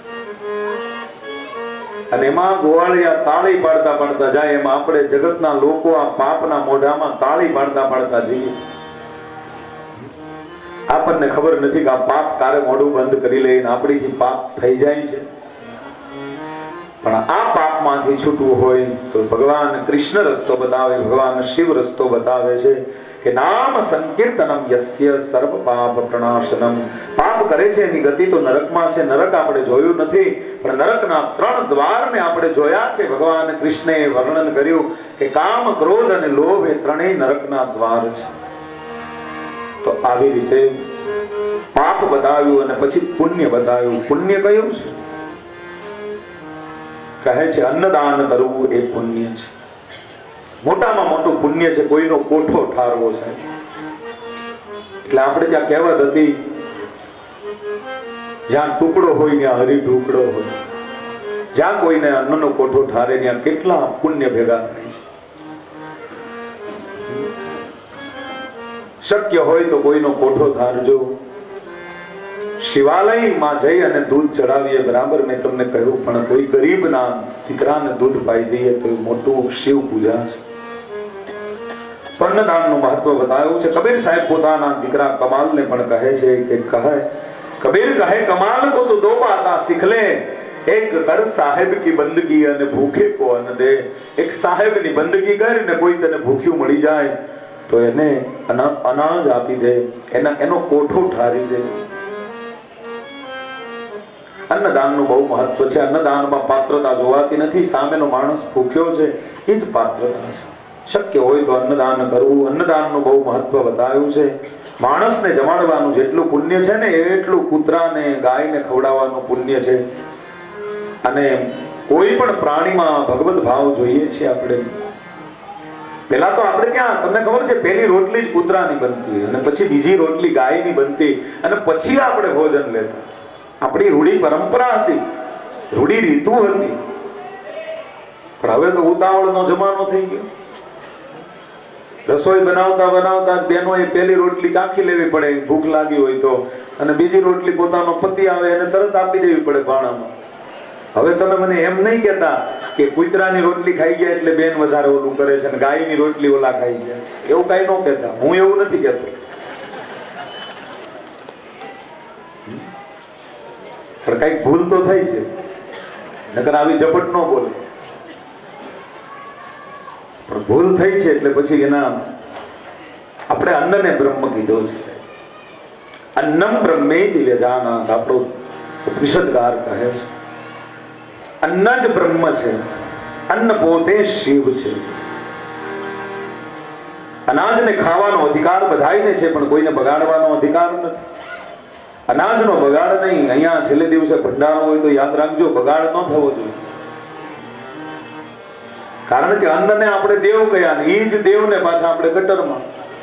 અને એમાં ગોવાળિયા તાળી પાડતા પાડતા જાય, એમાં આપણે જગતના લોકો આ પાપના મોઢામાં તાળી પાડતા પાડતા જઈએ. આપણને ખબર નથી કે આ પાપ કારે મોઢું બંધ કરી લઈને આપણીથી પાપ થઈ જાય છે. પણ આ પાપમાંથી છૂટવું હોય તો ભગવાન કૃષ્ણ રસ્તો બતાવે, ભગવાન શિવ રસ્તો બતાવે છે કે નામ સંકીર્તનમ યસ્ય સર્વ પાપ પ્રણાશનમ. પાપ કરે છે એની ગતિ તો નરકમાં છે. નરક આપણે જોયું નથી પણ નરકના ત્રણ દ્વારને આપણે જોયા છે. ભગવાન કૃષ્ણએ વર્ણન કર્યું કે કામ, ક્રોધ અને લોભ એ ત્રણેય નરકના દ્વાર છે. તો આવી રીતે પાપ બતાવ્યું અને પછી પુણ્ય બતાવ્યું. પુણ્ય કયું છે? કહે છે અન્નદાન કરવું એ પુણ્ય છે. મોટામાં મોટું પુણ્ય છે કોઈનો કોઠો ઠારવો છે. એટલે આપણે ત્યાં કહેવત હતી જ્યાં ટુકડો હોય ત્યાં હરી ટુકડો હોય. જ્યાં કોઈને અન્નનો કોઠો ઠારે ત્યાં કેટલા પુણ્ય ભેગા થાય છે. શક્ય હોય તો કોઈનો કોઠો ઠારજો. શિવાલયમાં જઈ અને દૂધ ચડાવીએ બરાબર, મેં તમને કહ્યું, પણ કોઈ ગરીબના દીકરાને દૂધ પાઈ દઈએ તો મોટું શિવ પૂજા છે. અન્નદાનનું મહત્વ બતાવ્યું છે. કબીર સાહેબ પોતાના દીકરા કમાલને પણ કહે છે કે કહે કબીર કહે કમાલ કો તો દો બાતા શીખ લે, એક કર સાહેબ કી બંદગી અને ભૂખે કો અન્ન દે. એક સાહેબની બંદગી કરીને કોઈ તને ભૂખ્યું મળી જાય તો એને અનાજ આપી દે, એના એનો કોઠો ઠારી દે. અન્નદાનનું બહુ મહત્વ છે. અન્નદાનમાં પાત્રતા જોવાતી નથી. સામેનો માણસ ભૂખ્યો છે એ જ પાત્રતા છે. શક્ય હોય તો અન્નદાન કરવું. અન્નદાનનું બહુ મહત્વ બતાવ્યું છે. માણસને જમાડવાનું જેટલું પુણ્ય છે ને એટલું કૂતરાને ગાયને ખવડાવવાનું પુણ્ય છે. અને કોઈ પણ પ્રાણીમાં ભગવત ભાવ જોઈએ છે આપણે. પેલા તો આપણે ત્યાં તમને ખબર છે પેલી રોટલી જ કૂતરાની બનતી અને પછી બીજી રોટલી ગાયની બનતી અને પછી આપણે ભોજન લેતા. આપણી રૂઢી પરંપરા હતી, રૂઢી રીતુ હતી. પણ હવે તો ઉતાવળનો જમાનો થઈ ગયો. રસોઈ બનાવતા બનાવતા બેનો એ પેલી રોટલી ચાખી લેવી પડે ભૂખ લાગી હોય તો, અને બીજી રોટલી પોતાનો પતિ આવે એને તરત આપી દેવી પડે ભાણામાં. હવે તમે મને એમ નહીં કહેતા કે કૂતરાની રોટલી ખાઈ ગયા એટલે બેન વધારે ઓલું કરે છે અને ગાયની રોટલી ઓલા ખાઈ ગયા, એવું કઈ ન કહેતા. હું એવું નથી કહેતો, પણ કઈક ભૂલ તો થઈ છે, નકર આવી ઝપટ ન બોલે. પણ ભૂલ થઈ છે એટલે પછી એના આપણે અન્નને બ્રહ્મ કીધો છે. અન્નમ બ્રહ્મેતિ વ્યજાનાત આપણો ઉપનિષદકાર કહે છે. અન્ન જ બ્રહ્મ છે, અન્ન પોતે શિવ છે. અનાજને ખાવાનો અધિકાર બધાઈને છે, પણ કોઈને બગાડવાનો અધિકાર નથી. અનાજનો બગાડ નહીં. અહીંયા છેલ્લે દિવસે ભંડારો હોય તો યાદ રાખજો, બગાડ ન થવો જોઈએ. કારણ કે અન્નને આપણે દેવ કહ્યા ને એ જ દેવને પાછા આપણે ગટરમાં.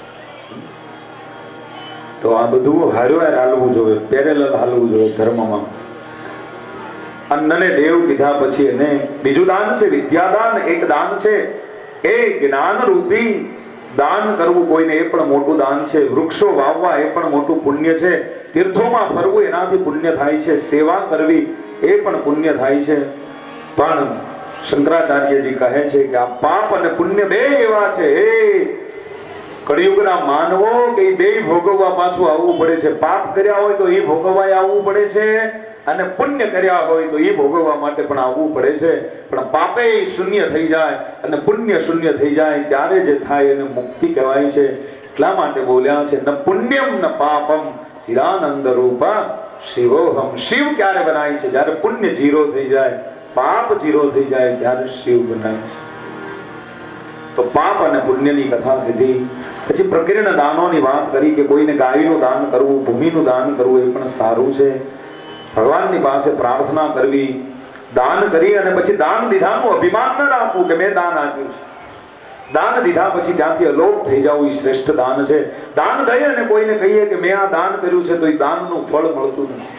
તો આ બધું હાર્યો હાલવું જોઈએ, પેરેલલ હાલવું જોઈએ ધર્મમાં. અન્નને દેવ કીધા પછી એને બીજું દાન છે વિદ્યાદાન. એક દાન છે એ જ્ઞાન રૂપી દાન કરવું કોઈને, એ પણ મોટું દાન છે. વૃક્ષો વાવવા એ પણ મોટું પુણ્ય છે. તીર્થોમાં ફરવું એનાથી પુણ્ય થાય છે. સેવા કરવી એ પણ પુણ્ય થાય છે. પણ શંકરાચાર્યજી કહે છે કે આ પાપ અને પુણ્ય બે એવા છે, એ કળિયુગના માનવો કે બે ભોગવવા પાછું આવવું પડે છે. પાપ કર્યા હોય તો એ ભોગવવા આવવું પડે છે, અને પુણ્ય કર્યા હોય તો એ ભોગવવા માટે પણ આવવું પડે છે. પણ પાપે શૂન્ય થઈ જાય અને પુણ્ય શૂન્ય થઈ જાય ત્યારે જે થાય એને મુક્તિ કહેવાય છે. એટલા માટે બોલ્યા છે ન પુણ્યમ ન પાપમ ચિરાનંદ રૂપા શિવોહમ. શિવ ક્યારે બનાય છે? જ્યારે પુણ્ય જીરો થઈ જાય, પાપ જીરો થઈ જાય ત્યારે શિવ બનાય છે. તો પાપ અને પુણ્યની કથા કીધી. પછી પ્રકીર્ણ દાનોની વાત કરી કે કોઈને ગાયનું દાન કરવું, ભૂમિનું દાન કરવું એ પણ સારું છે. ભગવાનની પાસે પ્રાર્થના કરવી, દાન કરી અને પછી દાન દીધાનું અભિમાન ન રાખવું કે મેં દાન આપ્યું છે. દાન દીધા પછી ત્યાંથી અલોપ થઈ જવું એ શ્રેષ્ઠ દાન છે. દાન દઈએ અને કોઈને કહીએ કે મેં આ દાન કર્યું છે તો એ દાનનું ફળ મળતું નથી.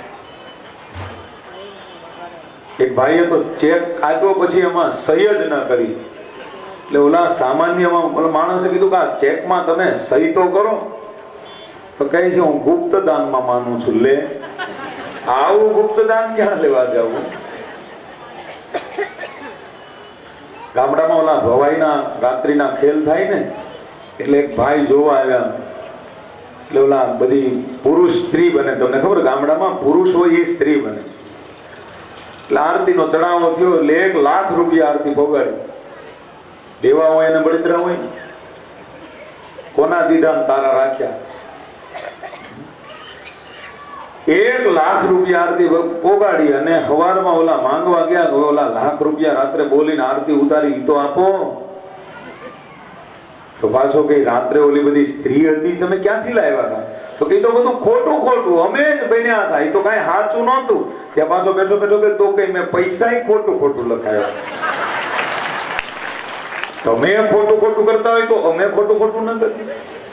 એક ભાઈએ તો ચેક આપ્યો પછી એમાં સહી જ ન કરી, એટલે ઓલા સામાન્યમાં ઓલા માણસે કીધું કે આ ચેકમાં તમે સહી તો કરો. તો કહે છે હું ગુપ્ત દાનમાં માનું છું. લે આવું ગુપ્ત દાન ક્યાં લેવા જવું? ગામડામાં ઓલા ભવાઈના રાત્રિના ખેલ થાય ને, એટલે એક ભાઈ જોવા આવ્યા. એટલે ઓલા બધી પુરુષ સ્ત્રી બને, તમને ખબર ગામડામાં પુરુષ હોય એ સ્ત્રી બને. એટલે આરતી નો ચડાવો થયો એટલે એક લાખ રૂપિયા આરતી ભોગાડી. દેવા હોય એને બળતરા હોય, કોના દીધા તારા રાખ્યા. એક લાખ રૂપિયા આરતી પોગાડી અને સવારમાં ઓલા માંગવા ગયા, ઓલા લાખ રૂપિયા રાત્રે બોલીને આરતી ઉતારી તો આપો. તો પાછો કઈ રાત્રે ઓલી બધી સ્ત્રી હતી તમે ક્યાંથી લાવ્યા હતા? તો કઈ તો બધું ખોટું ખોટું અમે જ બન્યા હતા, એ તો કઈ સાચું નહોતું. ત્યાં પાછો બેઠો બેઠો કે તો કઈ મેં પૈસા ખોટું ખોટું લખાયા. તમે ખોટું ખોટું કરતા હોય તો અમે ખોટું ખોટું ન કરતા.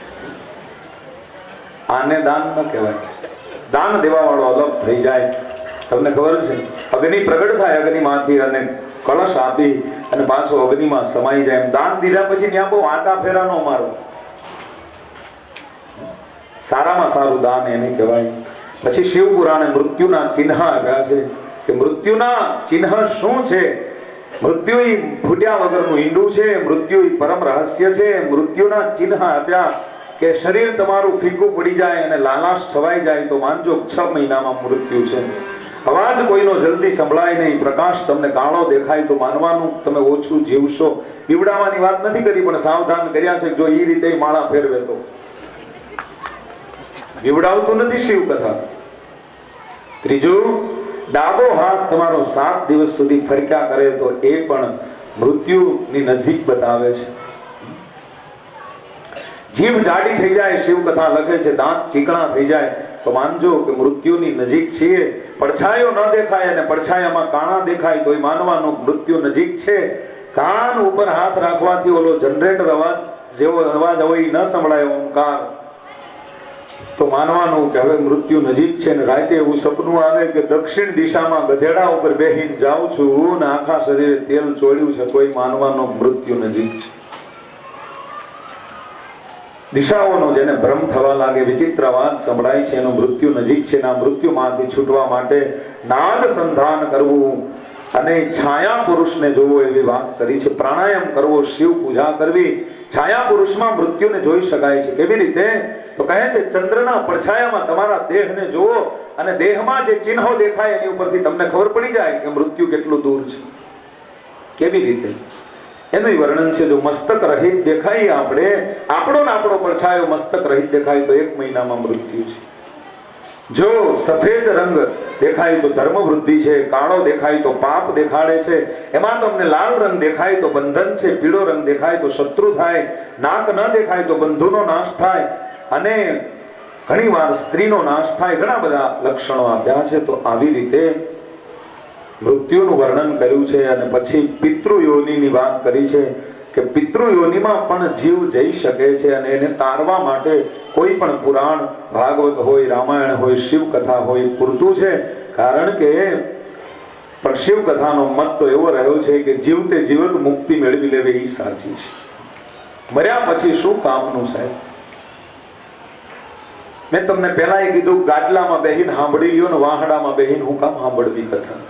આને દાન ન કહેવાય. દાન દેવા વાળો અલગ થઈ જાય. તમને ખબર છે અગ્નિ પ્રગટ થાય અગ્નિમાંથી અને કળશ આપી અને પાછો અગ્નિમાં સમાઈ જાય. એમ દાન દીધા પછી ત્યાં બહુ આટા ફેરા નો મારો. સારામાં સારું દાન એને કહેવાય. પછી શિવ પુરાણે મૃત્યુના ચિહ્ન આપ્યા છે કે મૃત્યુના ચિહ્ન શું છે? મૃત્યુ ફૂટ્યા વગરનું ઈંડું છે. મૃત્યુ પરમ રહસ્ય છે. મૃત્યુના ચિહ્ન આપ્યા કે શરીર તમારું ફીકું પડી જાય અને લાલાશ છવાઈ જાય તો માનજો છ મહિનામાં મૃત્યુ છે. અવાજ કોઈનો જલ્દી સંભળાય નહીં, પ્રકાશ તમને કાળો દેખાય તો માનવાનું તમે ઓછું જીવશો. બીવડાવવાની વાત નથી કરી, પણ સાવધાન કર્યા છે. જો એ રીતે માળા ફેરવે તો બીવડાવતું નથી શિવ કથા. ત્રીજું, ડાબો હાથ તમારો સાત દિવસ સુધી ફરક્યા કરે તો એ પણ મૃત્યુની નજીક બતાવે છે. જીભ જાડી થઈ જાય, શિવ કથા લખે છે, દાંત ચીકણા થઈ જાય, તો માનજો કે મૃત્યુની નજીક છીએ. પડછાયો ન દેખાય અને પડછાયામાં કાણા દેખાય તો એ માનવાનું મૃત્યુ નજીક છે. કાન ઉપર હાથ રાખવાથી ઓલો જનરેટર અવાજ જેવો અવાજ હોય ન સંભળાય, ઓમકાર, તો માનવાનું કે હવે મૃત્યુ નજીક છે. ને રાતે એવું સપનું આવે કે દક્ષિણ દિશામાં ગધેડા ઉપર બેહીને જાઉં છું ને આખા શરીરે તેલ ચોળ્યું છે, તોય માનવાનો મૃત્યુ નજીક છે. દિશાઓનો જેને ભ્રમ થવા લાગે, વિચિત્ર અવાજ સંભળાય છે, એનું મૃત્યુ નજીક છે. ના મૃત્યુમાંથી છૂટવા માટે નાદ સંધાન કરવું અને છાયા પુરુષને જોવો એવી વાત કરી છે. પ્રાણાયામ કરવો, શિવ પૂજા કરવી, છાયા પુરુષમાં મૃત્યુને જોઈ શકાય છે. કેવી રીતે? તો કહે છે ચંદ્રના પડછાયામાં તમારા દેહને જુઓ અને દેહમાં જે ચિહ્નો દેખાય એની ઉપરથી તમને ખબર પડી જાય કે મૃત્યુ કેટલું દૂર છે. કેવી રીતે? એનું વર્ણન છે. જો મસ્તક રહિત દેખાય, આપણે આપણો ને આપણો પડછાયો મસ્તક રહિત દેખાય તો એક મહિનામાં મૃત્યુ છે. જો સફેદ રંગ દેખાય તો ધર્મ વૃદ્ધિ છે, કાળો દેખાય તો પાપ દેખાડે છે, એમાં તમને લાલ રંગ દેખાય તો બંધન છે, પીળો રંગ દેખાય તો શત્રુ થાય, નાક ન દેખાય તો બંધુનો નાશ થાય, અને ઘણી વાર સ્ત્રીનો નાશ થાય. ઘણા બધા લક્ષણો આપ્યા છે. તો આવી રીતે મૃત્યુનું વર્ણન કર્યું છે. અને પછી પિતૃયોનિની વાત કરી છે કે પિતૃયોનિમાં પણ જીવ જઈ શકે છે, અને એને તારવા માટે કોઈ પણ પુરાણ, ભાગવત હોય, રામાયણ હોય, શિવ કથા હોય પૂરતું છે. કારણ કે પણ શિવ કથાનો મત તો એવો રહ્યો છે કે જીવતે જીવત મુક્તિ મેળવી લેવી એ સાચી છે. મર્યા પછી શું કામનું સાહેબ? મેં તમને પહેલા એ કીધું, ગાડલામાં બેહીને સાંભળી લ્યો ને વાહડામાં બેહીને હું કામ સાંભળવી કથા?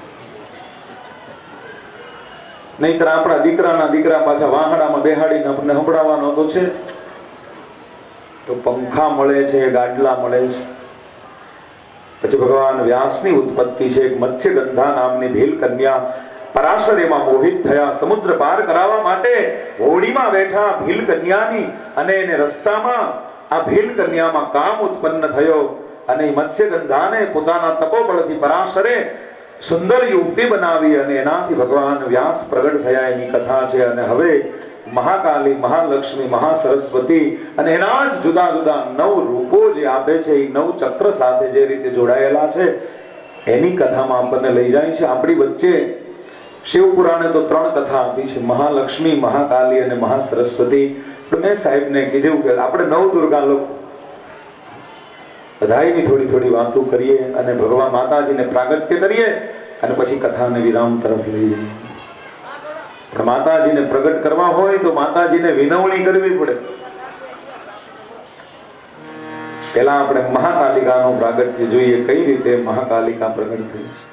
નહીતર આપણા દીકરાના દીકરા પાછા વાહડામાં બેહાડીને આપણને સંભળાવવાનો તો છે. તો પંખા મળે છે, ગાડલા મળે છે. પછી ભગવાન વ્યાસની ઉત્પત્તિ છે. એક મત્સ્યગંધા નામની ભીલ કન્યા પરાશર એમાં મોહિત થયા. સમુદ્ર પાર કરાવવા માટે હોડીમાં બેઠા ભીલ કન્યાની, અને એને રસ્તામાં આ ભીલ કન્યામાં કામ ઉત્પન્ન થયો, અને મત્સ્યગંધાને પોતાના તપોબળથી પરાશરે સુંદર યુક્તિ બનાવી, અને એનાથી ભગવાન વ્યાસ પ્રગટ થયા. એની કથા છે. અને હવે મહાકાલી, મહાલક્ષ્મી, મહાસરસ્વતી અને એના જ જુદા જુદા નવ રૂપો જે આપે છે, એ નવ ચક્ર સાથે જે રીતે જોડાયેલા છે એની કથામાં આપણને લઈ જાય છે. આપણી વચ્ચે શિવ પુરાણે તો ત્રણ કથા આપી છે, મહાલક્ષ્મી, મહાકાલી અને મહાસરસ્વતી. મેં સાહેબને કીધું કે આપણે નવ દુર્ગા લોકો બધાની થોડી થોડી વાતો કરીએ અને ભગવાન માતાજીને પ્રાગટ્ય કરીએ, અને પછી કથાને વિરામ તરફ લઈ જઈએ. પણ માતાજીને પ્રગટ કરવા હોય તો માતાજીને વિનવણી કરવી પડે. પેલા આપણે મહાકાલિકાનું પ્રાગટ્ય જોઈએ, કઈ રીતે મહાકાલિકા પ્રગટ થઈ છે.